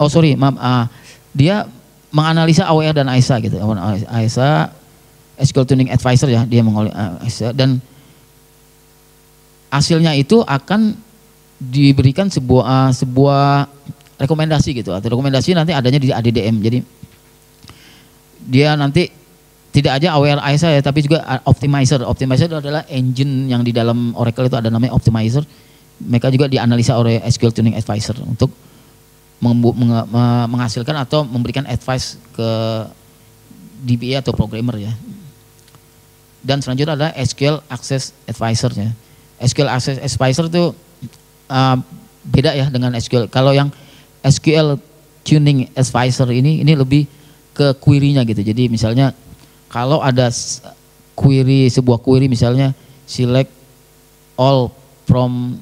dia menganalisa AWR dan ASA gitu. ASA SQL Tuning Advisor ya, dia menganalisa dan hasilnya itu akan diberikan sebuah rekomendasi gitu. Atau rekomendasi nanti adanya di ADDM. Jadi dia nanti tidak aja aware ASA ya, tapi juga optimizer. Optimizer itu adalah engine yang di dalam Oracle itu ada namanya optimizer. Mereka juga dianalisa oleh SQL Tuning Advisor untuk menghasilkan atau memberikan advice ke DBA atau programmer ya. Dan selanjutnya adalah SQL Access Advisor ya. SQL Access Advisor itu beda ya dengan SQL. Kalau yang SQL Tuning Advisor ini lebih ke query-nya gitu. Jadi misalnya kalau ada sebuah query misalnya select all from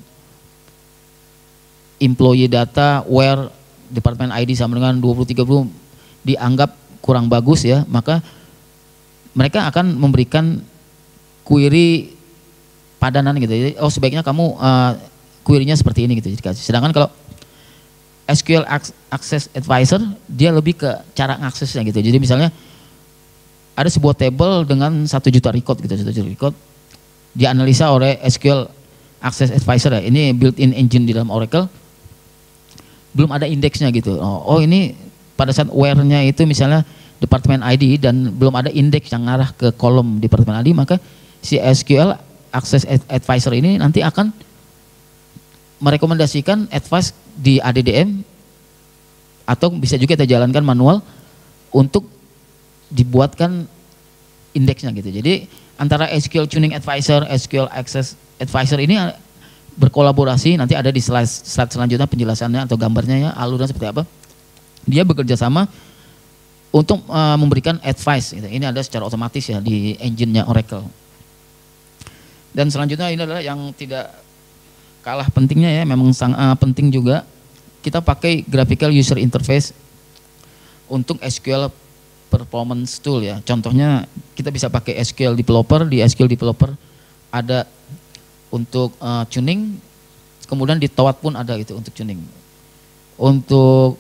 employee data where department ID sama dengan 2030 dianggap kurang bagus ya, maka mereka akan memberikan query padanan gitu. Jadi sebaiknya kamu query-nya seperti ini gitu dikasih. Sedangkan kalau SQL Access Advisor dia lebih ke cara ngaksesnya gitu. Jadi misalnya ada sebuah table dengan 1 juta record gitu, 1 juta record dianalisa oleh SQL Access Advisor ya. Ini built-in engine di dalam Oracle. Belum ada indeksnya gitu. Oh ini pada saat where-nya itu misalnya departemen ID dan belum ada indeks yang ngarah ke kolom departemen ID, maka si SQL Access Advisor ini nanti akan merekomendasikan advice di ADDM atau bisa juga kita jalankan manual untuk dibuatkan indeksnya gitu. Jadi antara SQL Tuning Advisor, SQL Access Advisor ini berkolaborasi, nanti ada di slide selanjutnya penjelasannya atau gambarnya ya, alurnya seperti apa. Dia bekerja sama untuk memberikan advice gitu. Ini ada secara otomatis ya di engine-nya Oracle. Dan selanjutnya ini adalah yang tidak kalah pentingnya ya, memang sangat penting juga. Kita pakai graphical user interface untuk SQL performance tool ya. Contohnya kita bisa pakai SQL Developer. Di SQL Developer ada untuk tuning, kemudian di Towat pun ada gitu untuk tuning. Untuk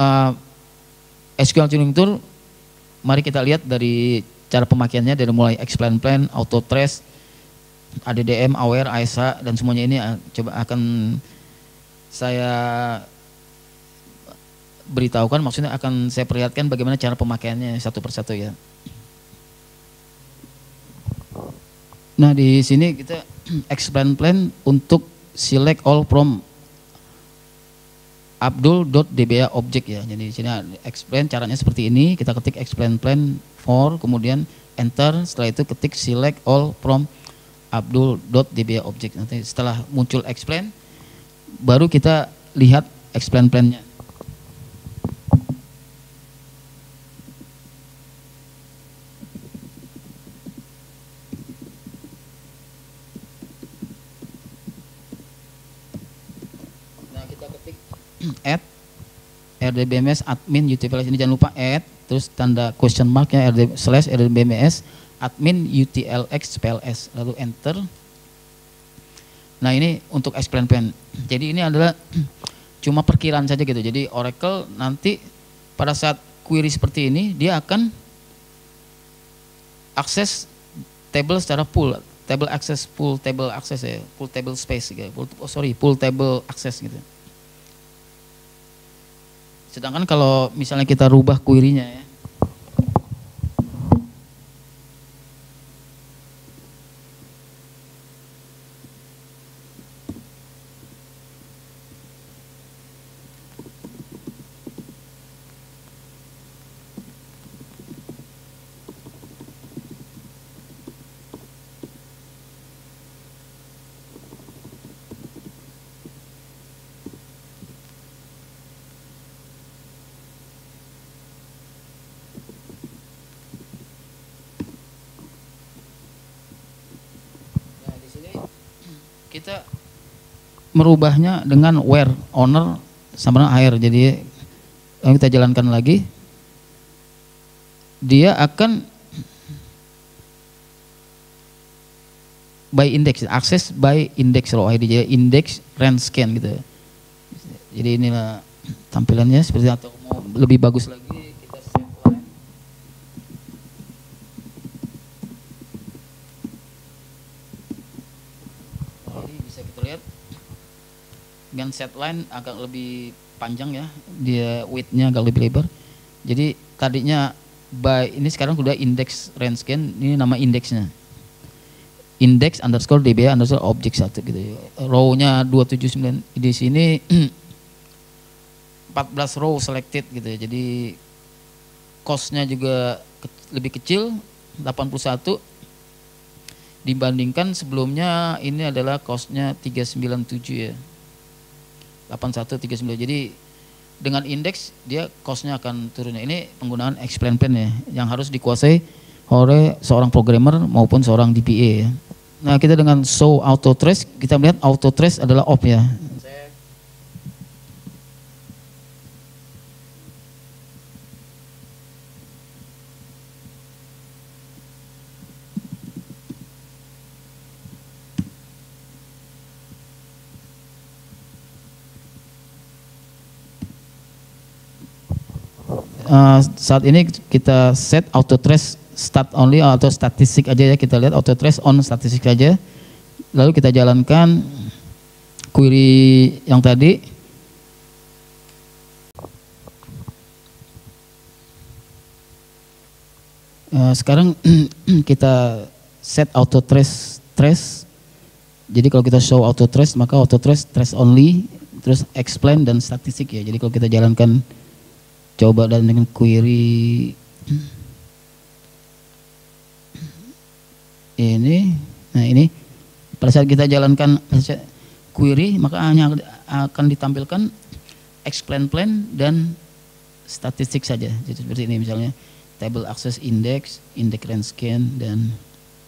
SQL tuning tool, mari kita lihat dari cara pemakaiannya, dari mulai explain plan, auto trace, ADDM, aware, ASA dan semuanya ini coba akan saya beritahukan, maksudnya akan saya perlihatkan bagaimana cara pemakaiannya satu persatu ya. Nah di sini kita explain plan untuk select all from abdul.dba object ya. Jadi di sini explain caranya seperti ini, kita ketik explain plan for, kemudian enter, setelah itu ketik select all from abdul.dba object. Nanti setelah muncul explain baru kita lihat explain plan-nya. Add rdbms admin utls, ini jangan lupa add terus tanda question mark ya, rdbms admin utlx pls, lalu enter. Nah ini untuk explain plan. Jadi ini adalah cuma perkiraan saja gitu. Jadi Oracle nanti pada saat query seperti ini dia akan akses table secara full, table access, full table access ya, full table space gitu. Full table access gitu. Sedangkan kalau misalnya kita rubah query-nya ya, kita merubahnya dengan where owner sama dengan hire. Jadi kita jalankan lagi. dia akan by index, akses by index row ID, jadi index range scan gitu. Jadi inilah tampilannya seperti, atau mau lebih bagus lagi kita set line. Jadi bisa kita lihat dengan set line agak lebih panjang ya, dia width-nya agak lebih lebar. Jadi tadinya by ini sekarang sudah index range scan, ini nama indeksnya. Index underscore dba underscore object 1 gitu ya. Row-nya 279 di sini 14 row selected gitu ya. Jadi cost-nya juga lebih kecil 81 dibandingkan sebelumnya ini adalah cost-nya 397 ya. 8139. Jadi dengan indeks dia cost-nya akan turun. Ini penggunaan explain plan ya yang harus dikuasai oleh seorang programmer maupun seorang DBA ya. Nah, kita dengan show auto trace, kita melihat auto trace adalah off ya. Saat ini kita set auto trace start only atau statistik aja ya, kita lihat auto trace on statistik aja. Lalu kita jalankan query yang tadi. Sekarang kita set auto trace. Jadi kalau kita show auto trace maka auto trace only, terus explain dan statistik ya. Jadi kalau kita jalankan coba dan dengan query ini, nah ini pada saat kita jalankan query maka hanya akan ditampilkan explain plan dan statistik saja. Jadi seperti ini misalnya table access index, index range scan, dan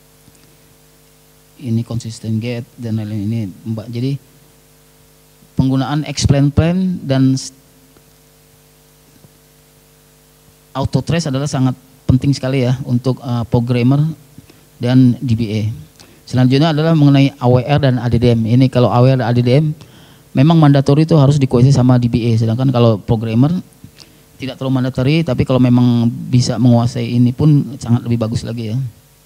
ini consistent get dan lain-lain ini. Jadi penggunaan explain plan dan auto trace adalah sangat penting sekali ya untuk programmer dan DBA. Selanjutnya adalah mengenai AWR dan ADDM. Ini kalau AWR dan ADDM memang mandatory itu harus dikuasai sama DBA. Sedangkan kalau programmer tidak terlalu mandatory, tapi kalau memang bisa menguasai ini pun sangat lebih bagus lagi ya.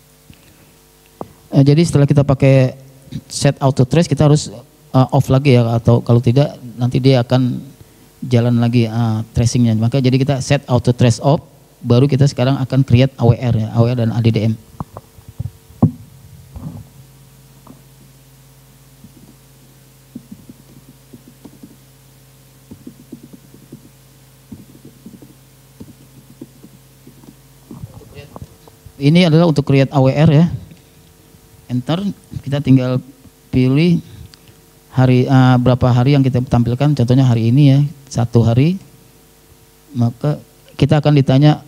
Jadi setelah kita pakai set auto trace kita harus off lagi ya, atau kalau tidak nanti dia akan jalan lagi tracingnya. Maka jadi kita set auto trace off, baru kita sekarang akan create AWR ya, AWR dan ADDM. Ini adalah untuk create AWR ya. Enter, kita tinggal pilih hari berapa hari yang kita tampilkan, contohnya hari ini ya, 1 hari. Maka kita akan ditanya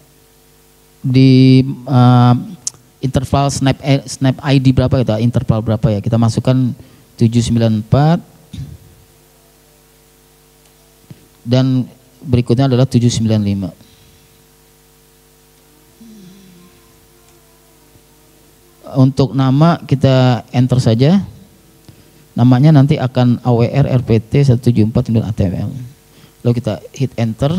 di interval snap ID berapa gitu, interval berapa ya. Kita masukkan 794 dan berikutnya adalah 795. Untuk nama kita enter saja. Namanya nanti akan AWR RPT 174 ATML. Lalu kita hit enter.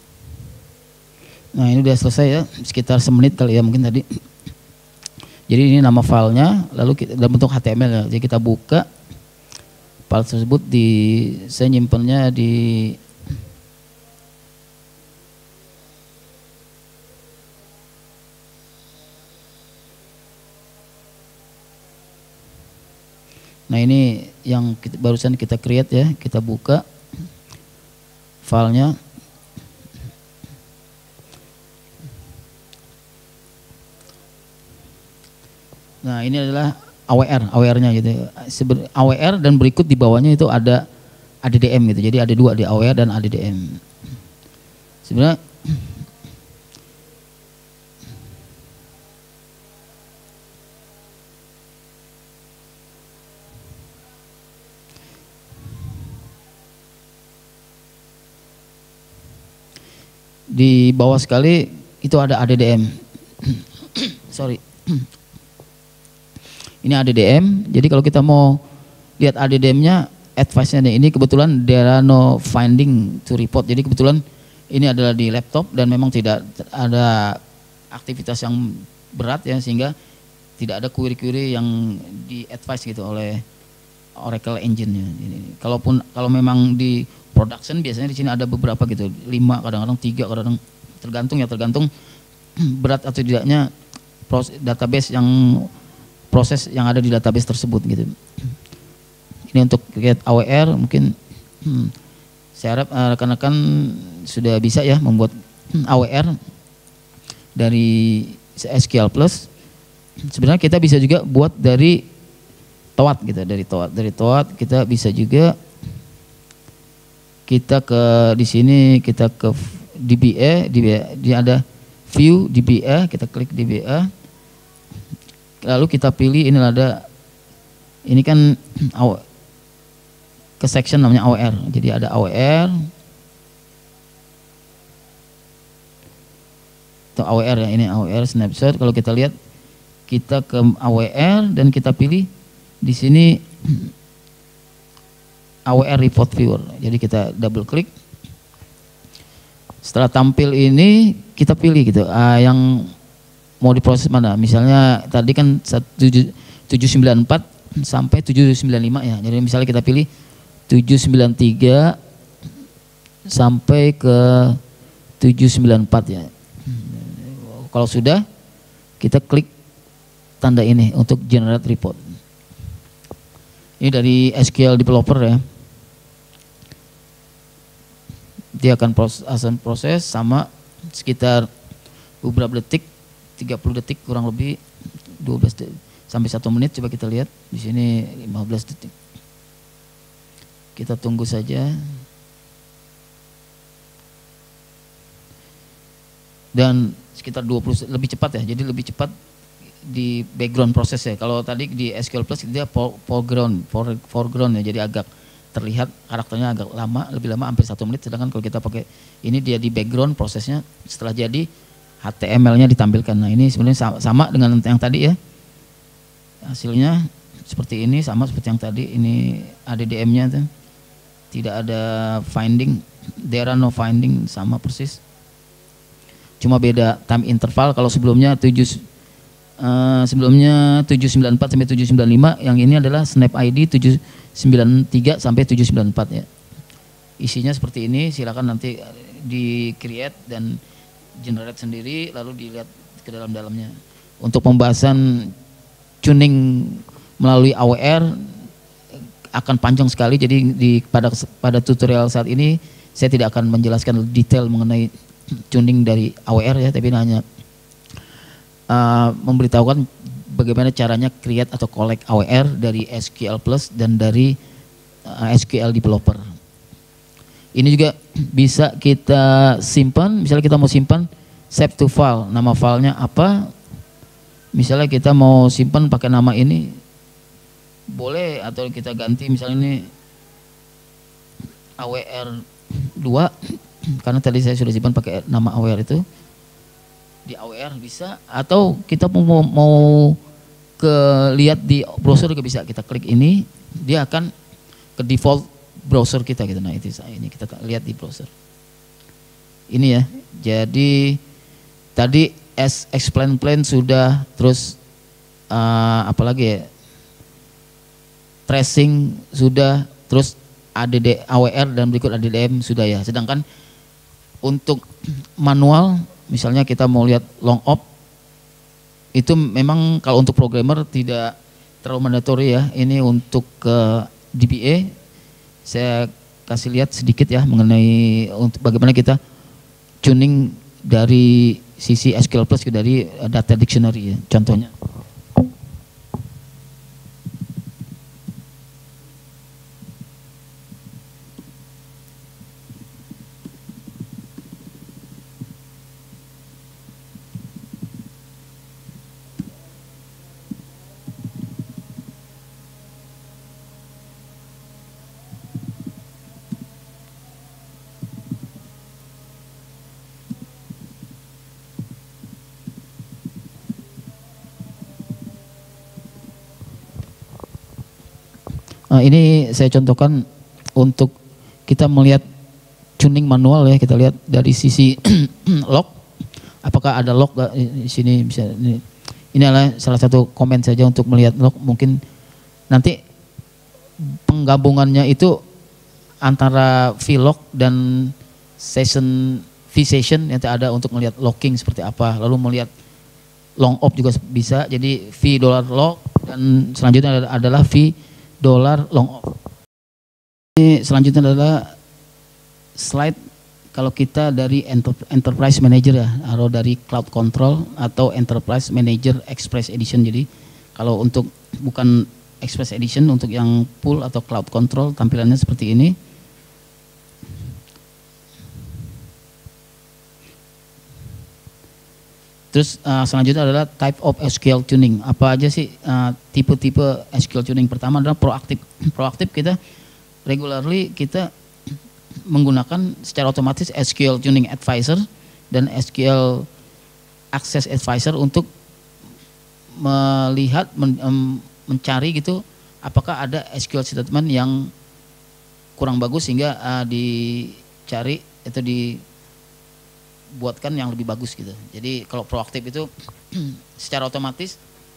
Nah, ini udah selesai ya, sekitar semenit kali ya mungkin tadi. Jadi ini nama filenya, lalu kita, dalam bentuk HTML ya. Jadi kita buka file tersebut, saya nyimpennya di nah ini yang barusan kita create ya, kita buka filenya. Nah ini adalah AWR-nya gitu. AWR dan berikut di bawahnya itu ada ADDM gitu. Jadi ada 2 di AWR dan ADDM. Sebenarnya di bawah sekali itu ada ADDM. Sorry. Ini ADDM. Jadi kalau kita mau lihat ADDM-nya, advice-nya ini kebetulan there are no finding to report. Jadi kebetulan ini adalah di laptop dan memang tidak ada aktivitas yang berat ya, sehingga tidak ada query-query yang di advice gitu oleh Oracle Engine-nya. Kalau memang di production biasanya di sini ada beberapa gitu, 5 kadang-kadang 3 kadang-kadang tergantung berat atau tidaknya database yang proses yang ada di database tersebut gitu. Ini untuk create AWR mungkin saya harap rekan-rekan sudah bisa ya membuat AWR dari SQL Plus. Sebenarnya kita bisa juga buat dari TOAD gitu, dari TOAD kita bisa juga kita ke di sini kita ke DBA dia ada view DBA, kita klik DBA. Lalu kita pilih ini kan ke section namanya AWR. Jadi ada AWR. Atau AWR ya, ini AWR snapshot. Kalau kita lihat kita ke AWR dan kita pilih di sini AWR report viewer. Jadi kita double klik. Setelah tampil ini kita pilih gitu yang mau diproses mana. Misalnya tadi kan 794 sampai 795 ya. Jadi misalnya kita pilih 793 sampai ke 794 ya. Kalau sudah, kita klik tanda ini untuk generate report. Ini dari SQL developer ya. Dia akan proses sama sekitar beberapa detik, 30 detik kurang lebih 12 detik, sampai 1 menit. Coba kita lihat di sini 15 detik. Kita tunggu saja. Dan sekitar 20 lebih cepat ya. Jadi lebih cepat di background proses ya. Kalau tadi di SQL Plus dia foreground ya. Jadi agak terlihat karakternya agak lama, lebih lama hampir 1 menit. Sedangkan kalau kita pakai ini dia di background prosesnya, setelah jadi HTML-nya ditampilkan. Nah ini sebenarnya sama dengan yang tadi ya. Hasilnya seperti ini, sama seperti yang tadi. Ini ADDM-nya tuh. Tidak ada finding, there are no finding, sama persis. Cuma beda time interval. Kalau sebelumnya 794 sampai 795, yang ini adalah snap ID 793 sampai 794 ya. Isinya seperti ini, silakan nanti di create dan generate sendiri lalu dilihat ke dalam-dalamnya. Untuk pembahasan tuning melalui AWR akan panjang sekali, jadi pada tutorial saat ini saya tidak akan menjelaskan detail mengenai tuning dari AWR ya, tapi hanya memberitahukan bagaimana caranya create atau collect AWR dari SQL Plus dan dari SQL Developer. Ini juga bisa kita simpan, misalnya kita mau simpan save to file, nama filenya apa, misalnya kita mau simpan pakai nama ini, boleh, atau kita ganti misalnya ini AWR 2, karena tadi saya sudah simpan pakai nama AWR itu, di AWR bisa, atau kita mau ke lihat di browser juga bisa, kita klik ini, dia akan ke default browser kita gitu. Nah itu ini kita lihat di browser ini ya. Jadi tadi explain plan sudah, terus apalagi ya, tracing sudah, terus AWR dan berikut ADDM sudah ya. Sedangkan untuk manual, misalnya kita mau lihat long op, itu memang kalau untuk programmer tidak terlalu mandatory ya. Ini untuk DBA saya kasih lihat sedikit ya mengenai untuk bagaimana kita tuning dari sisi SQL Plus dari data dictionary ya, contohnya. Ini saya contohkan untuk kita melihat tuning manual ya, kita lihat dari sisi log, apakah ada log di sini bisa. Ini adalah salah satu komen saja untuk melihat log. Mungkin nanti penggabungannya itu antara vlog dan v-session yang ada untuk melihat logging seperti apa, lalu melihat long op juga bisa. Jadi $log dan selanjutnya adalah $long op. Ini selanjutnya adalah slide kalau kita dari Enterprise Manager ya, atau dari Cloud Control atau Enterprise Manager Express Edition. Jadi kalau untuk bukan Express Edition, untuk yang full atau Cloud Control tampilannya seperti ini. Terus selanjutnya adalah type of SQL tuning. Apa aja sih tipe-tipe SQL tuning? Pertama adalah proaktif. Proaktif kita regularly kita menggunakan secara otomatis SQL Tuning Advisor dan SQL Access Advisor untuk melihat, mencari gitu apakah ada SQL statement yang kurang bagus sehingga dicari atau dibuatkan yang lebih bagus gitu. Jadi kalau proaktif itu secara otomatis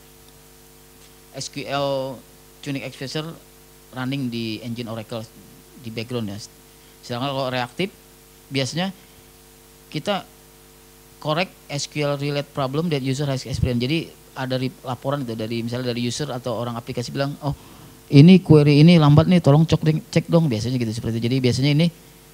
SQL Tuning Advisor running di engine Oracle di background ya. Sedangkan kalau reaktif biasanya kita correct SQL related problem that user has experienced. Jadi ada laporan itu dari misalnya dari user atau orang aplikasi bilang, oh ini query ini lambat nih, tolong cek dong, biasanya gitu seperti itu. Jadi biasanya ini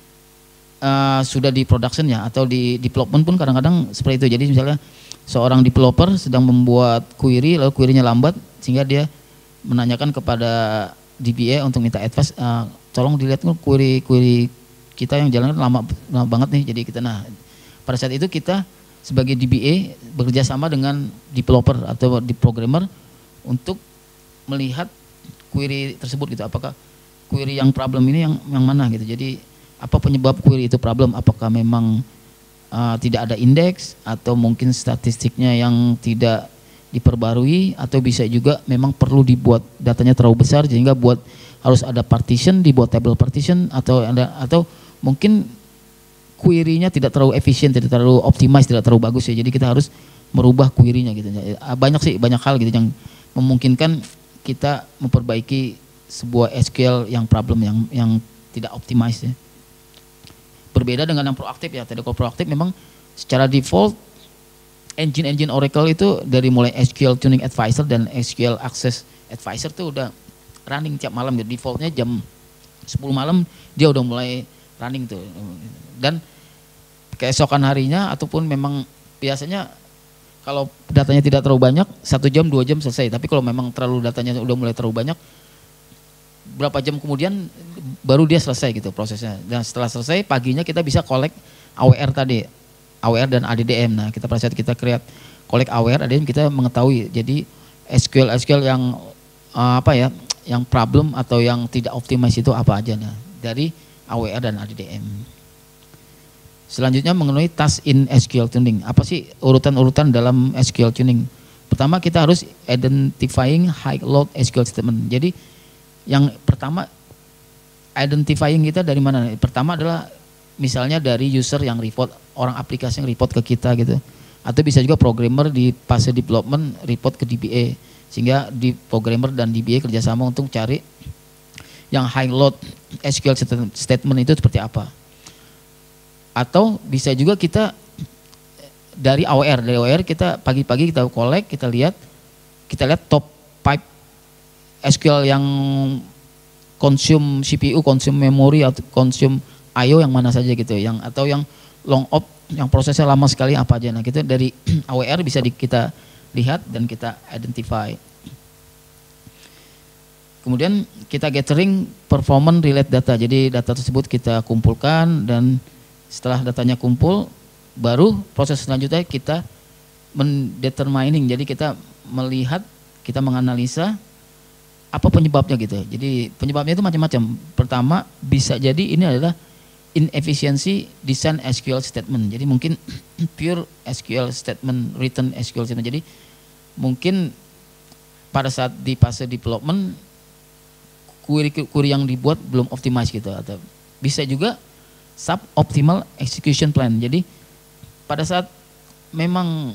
sudah di production ya, atau di development pun kadang-kadang seperti itu. Jadi misalnya seorang developer sedang membuat query, lalu query-nya lambat sehingga dia menanyakan kepada DBA untuk minta advice, tolong dilihat query kita yang jalan lama banget nih. Jadi kita, nah pada saat itu kita sebagai DBA bekerja sama dengan developer atau di programmer untuk melihat query tersebut gitu, apakah query yang problem ini yang mana gitu. Jadi apa penyebab query itu problem, apakah memang tidak ada indeks atau mungkin statistiknya yang tidak diperbarui, atau bisa juga memang perlu dibuat datanya terlalu besar sehingga buat harus ada partition, dibuat table partition, atau mungkin query-nya tidak terlalu efisien, tidak terlalu optimize, tidak terlalu bagus ya. Jadi kita harus merubah query-nya gitu. Banyak hal gitu yang memungkinkan kita memperbaiki sebuah SQL yang problem yang tidak optimize ya. Berbeda dengan yang proaktif ya. Tadi kalau proaktif memang secara default engine Oracle itu dari mulai SQL Tuning Advisor dan SQL Access Advisor itu udah running tiap malam gitu. Defaultnya jam 10 malam dia udah mulai running tuh. Dan keesokan harinya ataupun memang biasanya kalau datanya tidak terlalu banyak 1 jam 2 jam selesai. Tapi kalau memang terlalu datanya udah mulai terlalu banyak, berapa jam kemudian baru dia selesai gitu prosesnya. Dan setelah selesai paginya kita bisa collect AWR tadi, AWR dan ADDM. Nah kita pada saat kita create collect AWR ADDM kita mengetahui jadi SQL yang yang problem atau yang tidak optimize itu apa aja nah dari AWR dan ADDM. Selanjutnya mengenai task in SQL tuning. Apa sih urutan-urutan dalam SQL tuning? Pertama kita harus identifying high load SQL statement. Jadi yang pertama identifying kita dari mana? Pertama adalah misalnya dari user yang report, orang aplikasi yang report ke kita gitu. Atau bisa juga programmer di fase development report ke DBA. Sehingga di programmer dan DBA kerjasama untuk cari yang high load SQL statement itu seperti apa. Atau bisa juga kita dari AWR kita pagi-pagi kita collect, kita lihat top 5 SQL yang consume CPU, consume memory atau consume IO yang mana saja gitu, atau yang long op yang prosesnya lama sekali apa aja. Nah gitu dari AWR bisa kita lihat dan kita identify. Kemudian kita gathering performance related data. Jadi data tersebut kita kumpulkan dan setelah datanya kumpul baru proses selanjutnya kita mendetermining. Jadi kita melihat, kita menganalisa apa penyebabnya gitu. Jadi penyebabnya itu macam-macam. Pertama bisa jadi ini adalah inefficiency design SQL statement. Jadi mungkin pure SQL statement, written SQL statement. Jadi mungkin pada saat di fase development query yang dibuat belum optimize gitu, atau bisa juga suboptimal execution plan. Jadi pada saat memang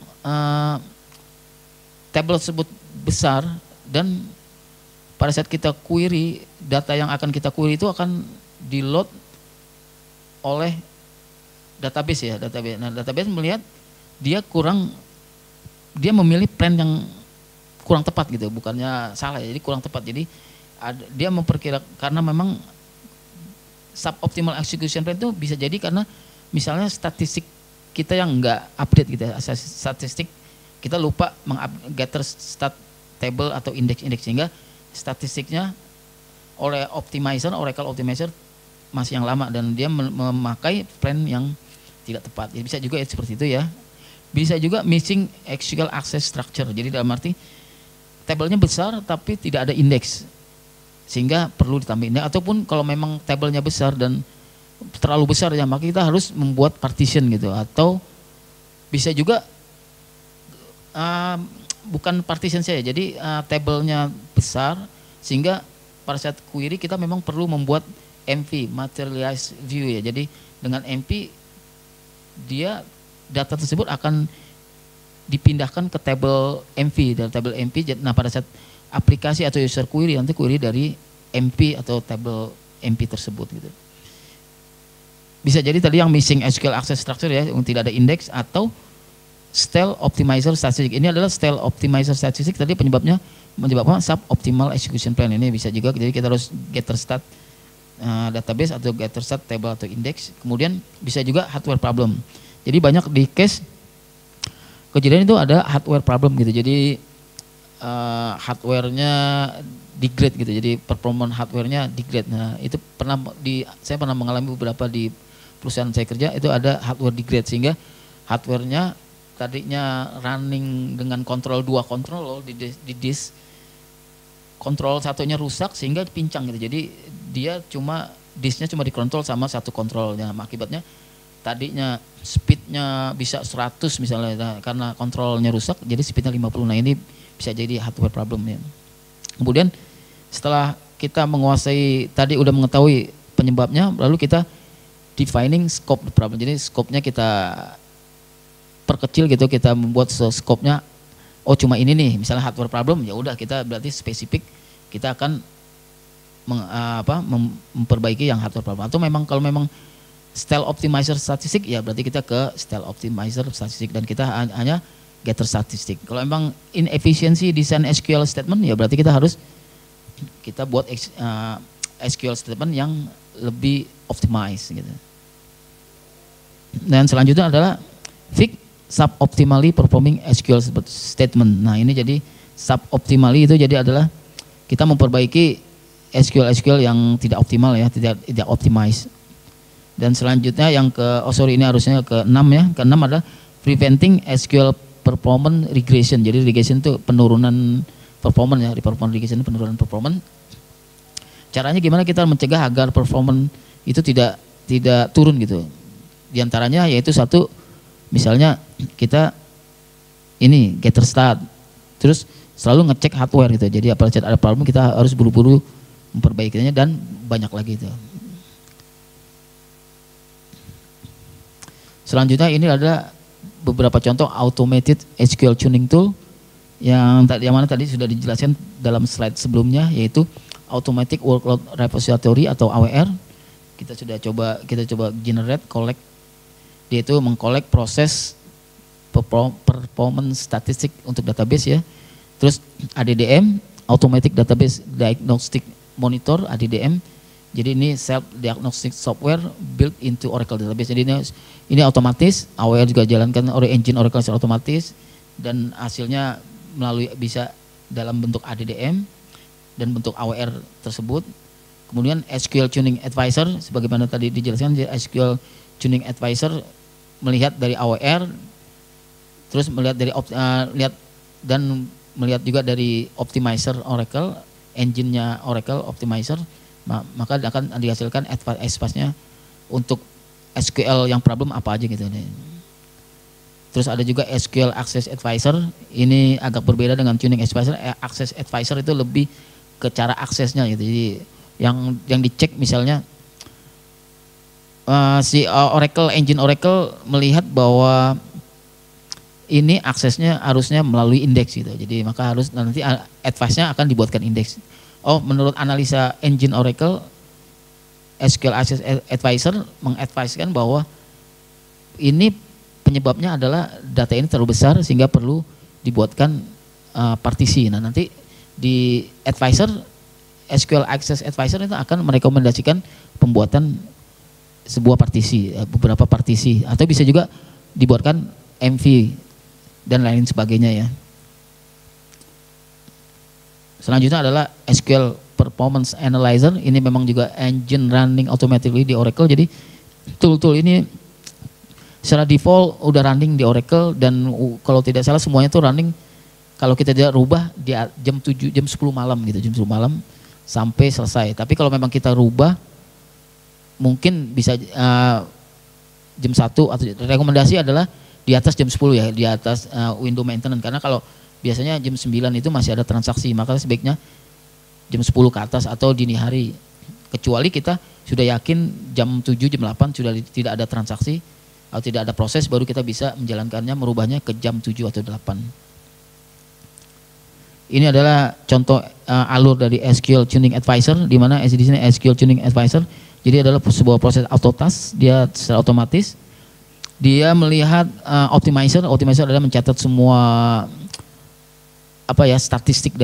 tabel tersebut besar dan pada saat kita query, data yang akan kita query itu akan di load oleh database ya, database. Nah, database melihat dia memilih plan yang kurang tepat gitu, bukannya salah ya, jadi kurang tepat. Jadi dia memperkirakan, karena memang suboptimal execution plan itu bisa jadi karena misalnya statistik kita yang enggak update gitu ya, statistik kita lupa menggetter stat table atau indeks-indeks, sehingga statistiknya oleh Oracle Optimizer masih yang lama dan dia memakai plan yang tidak tepat. Jadi bisa juga seperti itu ya. Bisa juga missing SQL access structure. Jadi dalam arti tabelnya besar tapi tidak ada indeks, sehingga perlu ditambah indeks. Ataupun kalau memang tabelnya besar dan terlalu besar ya, maka kita harus membuat partition gitu. Atau bisa juga bukan partition saja, jadi tabelnya besar sehingga pada saat query kita memang perlu membuat MP, materialized view ya. Jadi dengan MP dia data tersebut akan dipindahkan ke tabel MP, dari tabel MP. Nah pada saat aplikasi atau user query, nanti query dari MP atau tabel MP tersebut gitu. Bisa jadi tadi yang missing SQL access structure ya, yang tidak ada indeks, atau style optimizer statistik. Ini adalah style optimizer statistik tadi menyebabkan suboptimal execution plan. Ini bisa juga, jadi kita harus getter stat database atau getter stat table atau indeks. Kemudian bisa juga hardware problem. Jadi banyak di case kejadian itu ada hardware problem gitu. Jadi hardware-nya degrade gitu. Jadi performance hardware-nya degrade. Nah, itu saya pernah mengalami beberapa di perusahaan saya kerja, itu ada hardware degrade sehingga hardware-nya tadinya running dengan kontrol 2 kontrol di disk, kontrol satunya rusak sehingga pincang gitu. Jadi disknya cuma dikontrol sama satu kontrolnya. Akibatnya tadinya speednya bisa 100 misalnya, nah, karena kontrolnya rusak jadi speednya 50. Nah ini bisa jadi hardware problem ya. Kemudian setelah kita menguasai tadi, udah mengetahui penyebabnya, lalu kita defining scope problem. Jadi scope-nya kita perkecil gitu, kita membuat scope-nya cuma ini nih, misalnya hardware problem, ya udah kita berarti spesifik, kita akan memperbaiki yang hardware problem. Atau memang kalau memang style optimizer statistik ya berarti kita ke style optimizer statistik dan kita hanya getter statistik. Kalau memang inefficiency design SQL statement ya berarti kita buat SQL statement yang lebih optimize gitu. Dan selanjutnya adalah fix suboptimally performing SQL statement. Nah ini jadi suboptimally itu jadi adalah kita memperbaiki SQL yang tidak optimal ya, tidak optimize. Dan selanjutnya yang ini harusnya ke-6 ya. Ke-6 adalah preventing SQL performance regression. Jadi regression itu penurunan performance ya, performance regression itu penurunan performance. Caranya gimana kita mencegah agar performance itu tidak turun gitu. Di antaranya yaitu satu, misalnya kita ini getter stat, terus selalu ngecek hardware gitu. Jadi apabila ada problem kita harus buru-buru memperbaikinya dan banyak lagi itu. Selanjutnya ini ada beberapa contoh automated SQL tuning tool yang mana tadi sudah dijelaskan dalam slide sebelumnya, yaitu automatic workload repository atau AWR. Kita coba generate, collect, dia itu mengkolek proses performance statistik untuk database ya. Terus ADDM, automatic database diagnostic monitor, ADDM. Jadi ini self diagnostic software built into Oracle database. Jadi ini otomatis, AWR juga jalankan oleh engine Oracle secara otomatis dan hasilnya bisa dalam bentuk ADDM dan bentuk AWR tersebut. Kemudian SQL Tuning Advisor, sebagaimana tadi dijelaskan, SQL Tuning Advisor melihat dari AWR, terus melihat dari melihat juga dari Optimizer Oracle, engine-nya Oracle Optimizer, maka akan dihasilkan advice-nya untuk SQL yang problem apa aja gitu. Terus ada juga SQL Access Advisor, ini agak berbeda dengan Tuning Advisor. Access Advisor itu lebih ke cara aksesnya gitu. Jadi yang dicek misalnya si engine Oracle melihat bahwa ini aksesnya harusnya melalui indeks gitu. Jadi maka harus nanti advice-nya akan dibuatkan indeks. Oh, menurut analisa engine Oracle, SQL Access Advisor mengadvisekan bahwa ini penyebabnya adalah data ini terlalu besar sehingga perlu dibuatkan partisi. Nah, nanti di advisor SQL Access Advisor itu akan merekomendasikan pembuatan sebuah partisi, beberapa partisi, atau bisa juga dibuatkan MV dan lain sebagainya ya. Selanjutnya adalah SQL Performance Analyzer. Ini memang juga engine running automatically di Oracle. Jadi tool-tool ini secara default udah running di Oracle, dan kalau tidak salah semuanya itu running kalau kita tidak rubah di jam 10 malam gitu, jam 10 malam sampai selesai. Tapi kalau memang kita rubah mungkin bisa jam 1, atau rekomendasi adalah di atas jam 10 ya, di atas window maintenance, karena kalau biasanya jam 9 itu masih ada transaksi, maka sebaiknya jam 10 ke atas atau dini hari. Kecuali kita sudah yakin jam 7, jam 8 sudah tidak ada transaksi atau tidak ada proses, baru kita bisa menjalankannya, merubahnya ke jam 7 atau 8. Ini adalah contoh alur dari SQL Tuning Advisor, di mana di sini SQL Tuning Advisor jadi adalah sebuah proses auto task, dia secara otomatis dia melihat optimizer adalah mencatat semua statistik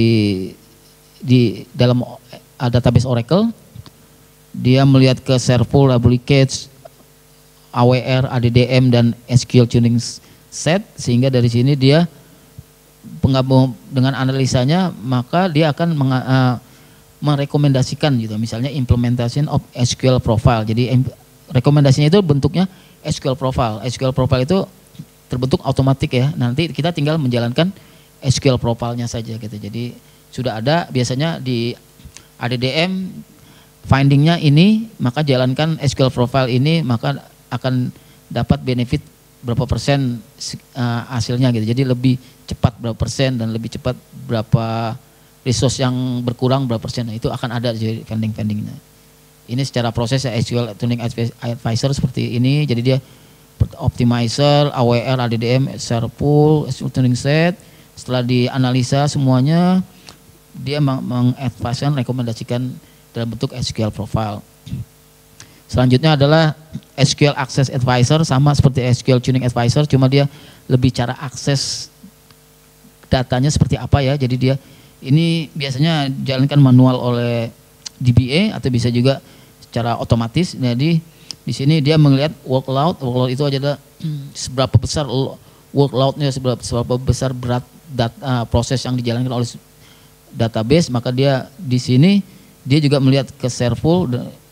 di dalam database Oracle. Dia melihat ke Serval, Replicates, AWR, ADDM dan SQL Tuning Set, sehingga dari sini dia penggabung dengan analisanya, maka dia akan merekomendasikan gitu, misalnya implementation of SQL profile. Jadi rekomendasinya itu bentuknya SQL profile. SQL profile itu terbentuk otomatis ya. Nanti kita tinggal menjalankan SQL profile-nya saja gitu. Jadi sudah ada biasanya di ADDM finding-nya ini, maka jalankan SQL profile ini, maka akan dapat benefit berapa persen hasilnya gitu. Jadi lebih cepat berapa persen dan lebih cepat berapa resource yang berkurang berapa persen. Nah, itu akan ada di finding-findingnya. Ini secara proses SQL Tuning Advisor seperti ini. Jadi dia optimizer, AWR, ADDM, Serval, SQL Tuning Set. Setelah dianalisa semuanya, dia mengadvisekan, rekomendasikan dalam bentuk SQL profile. Selanjutnya adalah SQL Access Advisor, sama seperti SQL Tuning Advisor, cuma dia lebih cara akses datanya seperti apa ya. Jadi dia ini biasanya dijalankan manual oleh DBA atau bisa juga secara otomatis. Jadi di sini dia melihat workload itu adalah seberapa besar workloadnya, seberapa besar berat proses yang dijalankan oleh database. Maka dia di sini dia juga melihat ke Serval,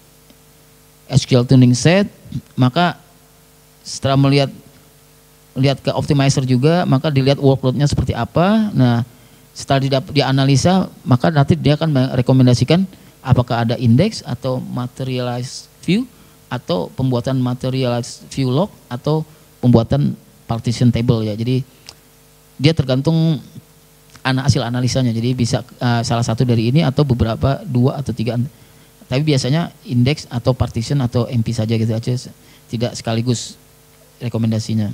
SQL Tuning Set. Maka setelah melihat ke optimizer juga, maka dilihat workloadnya seperti apa. Nah, setelah dianalisa, maka nanti dia akan merekomendasikan apakah ada indeks atau materialized view, atau pembuatan materialized view log, atau pembuatan partition table ya. Jadi dia tergantung hasil analisanya. Jadi bisa salah satu dari ini atau beberapa, 2 atau 3. Tapi biasanya indeks atau partition atau MP saja gitu aja, tidak sekaligus rekomendasinya.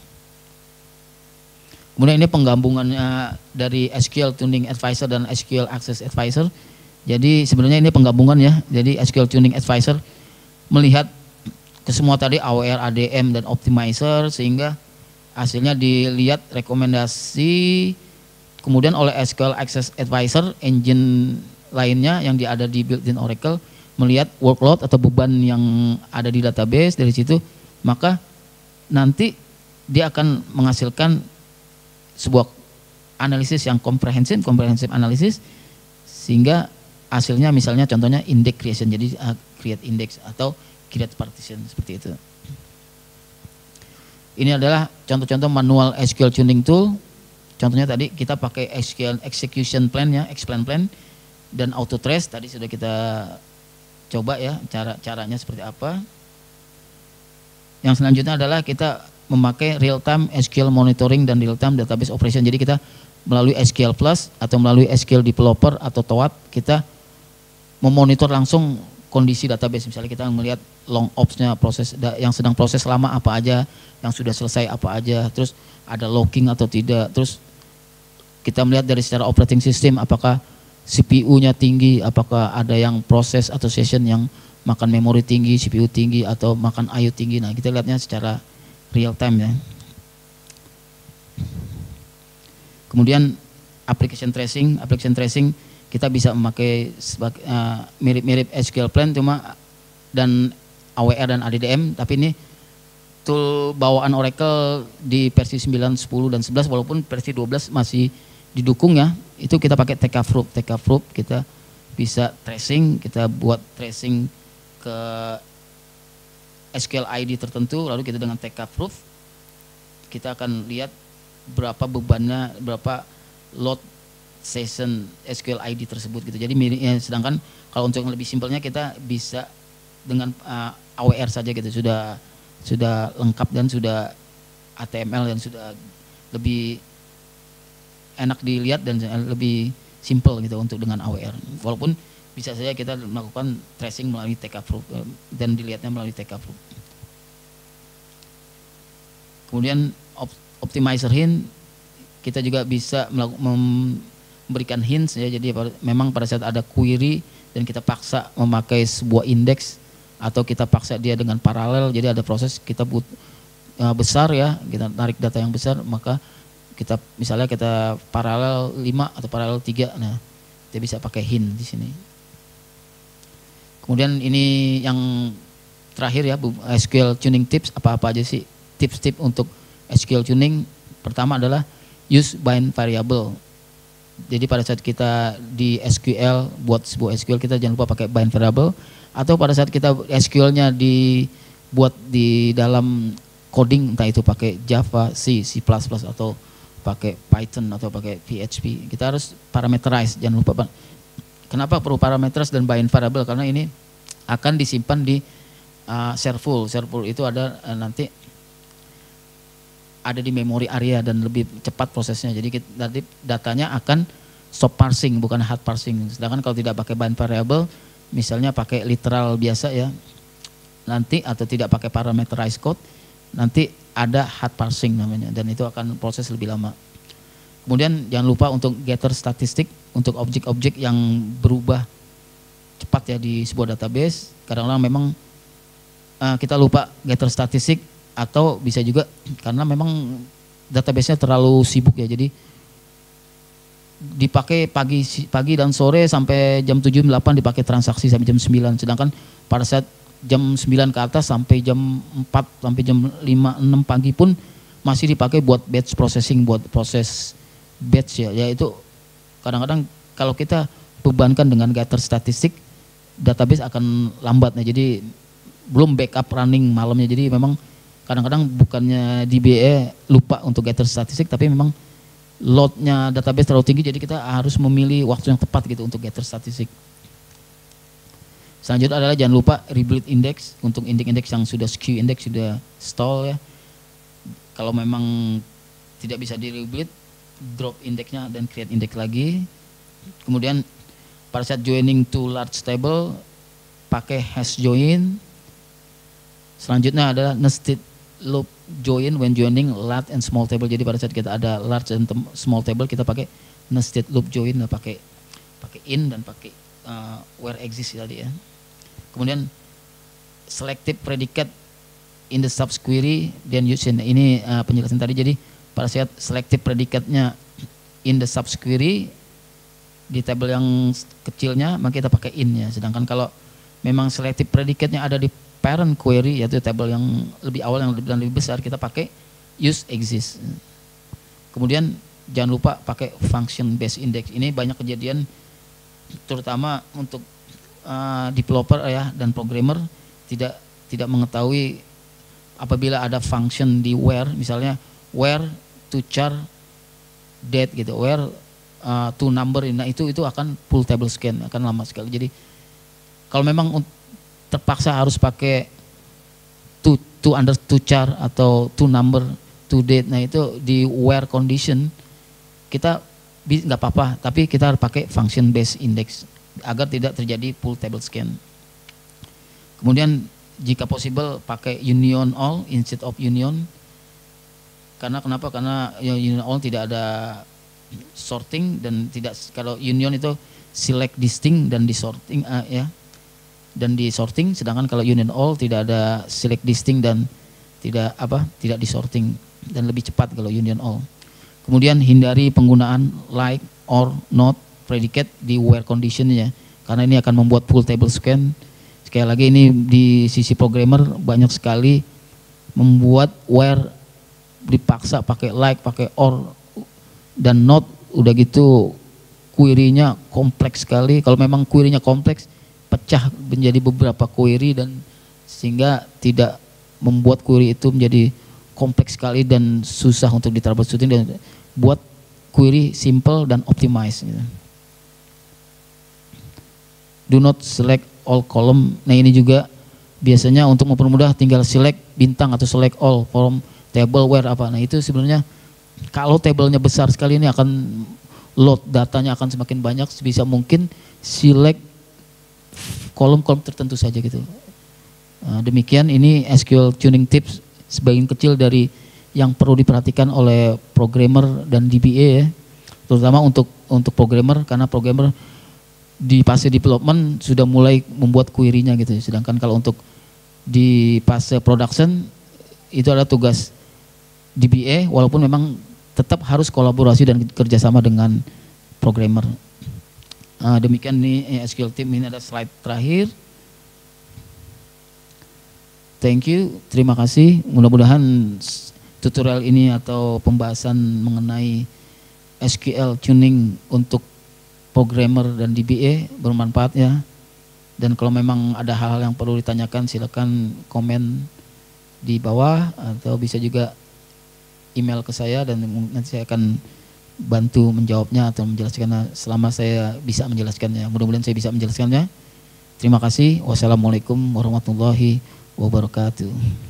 Kemudian ini penggabungannya dari SQL Tuning Advisor dan SQL Access Advisor. Jadi sebenarnya ini penggabungan ya. Jadi SQL Tuning Advisor melihat ke semua tadi AWR, ADM dan optimizer, sehingga hasilnya dilihat rekomendasi kemudian oleh SQL Access Advisor, engine lainnya yang ada di built-in Oracle, melihat workload atau beban yang ada di database. Dari situ maka nanti dia akan menghasilkan sebuah analisis yang komprehensif analisis, sehingga hasilnya misalnya contohnya index creation, jadi create index atau create partition seperti itu. Ini adalah contoh-contoh manual SQL tuning tool. Contohnya tadi kita pakai SQL execution plan ya, explain plan, dan auto trace tadi sudah kita coba ya, caranya seperti apa. Yang selanjutnya adalah kita memakai real time SQL monitoring dan real time database operation. Jadi kita melalui SQL Plus atau melalui SQL Developer atau TOAD, kita memonitor langsung kondisi database. Misalnya kita melihat long ops-nya, proses yang sedang proses lama apa aja, yang sudah selesai apa aja, terus ada locking atau tidak, terus kita melihat dari secara operating system apakah CPU-nya tinggi, apakah ada yang proses atau session yang makan memori tinggi, CPU tinggi, atau makan I/O tinggi. Nah, kita lihatnya secara real time ya. Kemudian application tracing kita bisa memakai mirip-mirip SQL Plan dan AWR dan ADDM, tapi ini tool bawaan Oracle di versi 9, 10 dan 11, walaupun versi 12 masih didukung ya. Itu kita pakai TK-Fruit kita bisa tracing, kita buat tracing ke SQL ID tertentu, lalu kita dengan TK-Fruit kita akan lihat berapa bebannya, berapa load session SQL ID tersebut gitu. Jadi sedangkan kalau untuk yang lebih simpelnya kita bisa dengan AWR saja gitu, sudah lengkap dan sudah HTML dan sudah lebih enak dilihat dan lebih simple gitu untuk dengan AWR. Walaupun bisa saja kita melakukan tracing melalui TK-Fruit dan dilihatnya melalui TK-Fruit. Kemudian optimizer hint, kita juga bisa memberikan hints ya. Jadi memang pada saat ada query dan kita paksa memakai sebuah indeks atau kita paksa dia dengan paralel, jadi ada proses kita besar ya, kita tarik data yang besar, maka kita misalnya kita paralel 5 atau paralel 3, nah kita bisa pakai hint di sini. Kemudian ini yang terakhir ya, SQL tuning tips, apa-apa aja sih tips-tips untuk SQL tuning. Pertama adalah use bind variable. Jadi pada saat kita di SQL, buat sebuah SQL, kita jangan lupa pakai bind variable. Atau pada saat kita SQL-nya dibuat di dalam coding, entah itu pakai Java, C++, atau pakai Python atau pakai PHP, kita harus parameterize, jangan lupa. Kenapa perlu parameterize dan bind variable? Karena ini akan disimpan di servul. Servul itu ada nanti ada di memory area dan lebih cepat prosesnya. Jadi datanya akan stop parsing, bukan hard parsing. Sedangkan kalau tidak pakai bind variable, misalnya pakai literal biasa ya, nanti atau tidak pakai parameterize code, nanti ada hard parsing namanya, dan itu akan proses lebih lama. Kemudian jangan lupa untuk getter statistik untuk objek-objek yang berubah cepat ya di sebuah database. Kadang-kadang memang kita lupa getter statistik, atau bisa juga karena memang database-nya terlalu sibuk ya, jadi dipakai pagi dan sore sampai jam 7, 8 dipakai transaksi sampai jam 9, sedangkan pada saat jam 9 ke atas sampai jam 4 sampai jam 5, 6 pagi pun masih dipakai buat batch processing, buat proses batch ya. Itu kadang-kadang kalau kita bebankan dengan getter statistik, database akan lambat ya, jadi belum backup running malamnya. Jadi memang kadang-kadang bukannya DBA lupa untuk getter statistik, tapi memang loadnya database terlalu tinggi, jadi kita harus memilih waktu yang tepat gitu untuk getter statistik. Selanjutnya adalah jangan lupa rebuild index untuk indeks-indeks yang sudah skew index, sudah stall ya. Kalau memang tidak bisa di rebuild, drop indeksnya dan create index lagi. Kemudian pada saat joining to large table pakai hash join. Selanjutnya adalah nested loop join when joining large and small table. Jadi pada saat kita ada large and small table, kita pakai nested loop join, pakai in dan pakai where exist tadi ya. Kemudian selective predicate in the subquery then using, ini penjelasan tadi. Jadi pada saat selective predicate-nya in the subquery di table yang kecilnya, maka kita pakai in ya. Sedangkan kalau memang selective predicate-nya ada di parent query, yaitu table yang lebih awal yang lebih besar, kita pakai use exist. Kemudian jangan lupa pakai function based index. Ini banyak kejadian terutama untuk developer ya dan programmer tidak mengetahui apabila ada function di where, misalnya where to char date gitu, where to number, nah itu akan full table scan, akan lama sekali. Jadi kalau memang terpaksa harus pakai to char atau to number, to date, nah itu di where condition kita nggak apa-apa, tapi kita harus pakai function based index. agar tidak terjadi full table scan. Kemudian jika possible pakai union all instead of union. Karena kenapa? Karena union all tidak ada sorting dan tidak, kalau union itu select, distinct dan disorting dan disorting, sedangkan kalau union all tidak ada select, distinct dan tidak disorting, dan lebih cepat kalau union all. Kemudian hindari penggunaan like or not predicate di where conditionnya, karena ini akan membuat full table scan. Sekali lagi ini di sisi programmer banyak sekali membuat where dipaksa pakai like, pakai or dan not, udah gitu query-nya kompleks sekali. Kalau memang query-nya kompleks, pecah menjadi beberapa query dan sehingga tidak membuat query itu menjadi kompleks sekali dan susah untuk di troubleshooting, dan buat query simple dan optimize gitu. Do not select all column. Nah ini juga biasanya untuk mempermudah tinggal select bintang atau select all from table where apa. Nah itu sebenarnya kalau tabelnya besar sekali ini akan load datanya akan semakin banyak, sebisa mungkin select kolom-kolom tertentu saja gitu. Nah, demikian ini SQL tuning tips sebagian kecil dari yang perlu diperhatikan oleh programmer dan DBA ya. Terutama untuk programmer, karena programmer di fase development sudah mulai membuat query-nya gitu. Sedangkan kalau untuk di fase production itu adalah tugas DBA, walaupun memang tetap harus kolaborasi dan kerjasama dengan programmer. Demikian nih SQL team, ini ada slide terakhir. Thank you, terima kasih. Mudah-mudahan tutorial ini atau pembahasan mengenai SQL tuning untuk programmer dan DBA bermanfaat ya. Dan kalau memang ada hal-hal yang perlu ditanyakan, silakan komen di bawah atau bisa juga email ke saya dan nanti saya akan bantu menjawabnya atau menjelaskannya selama saya bisa menjelaskannya. Mudah-mudahan saya bisa menjelaskannya. Terima kasih. Wassalamualaikum warahmatullahi wabarakatuh.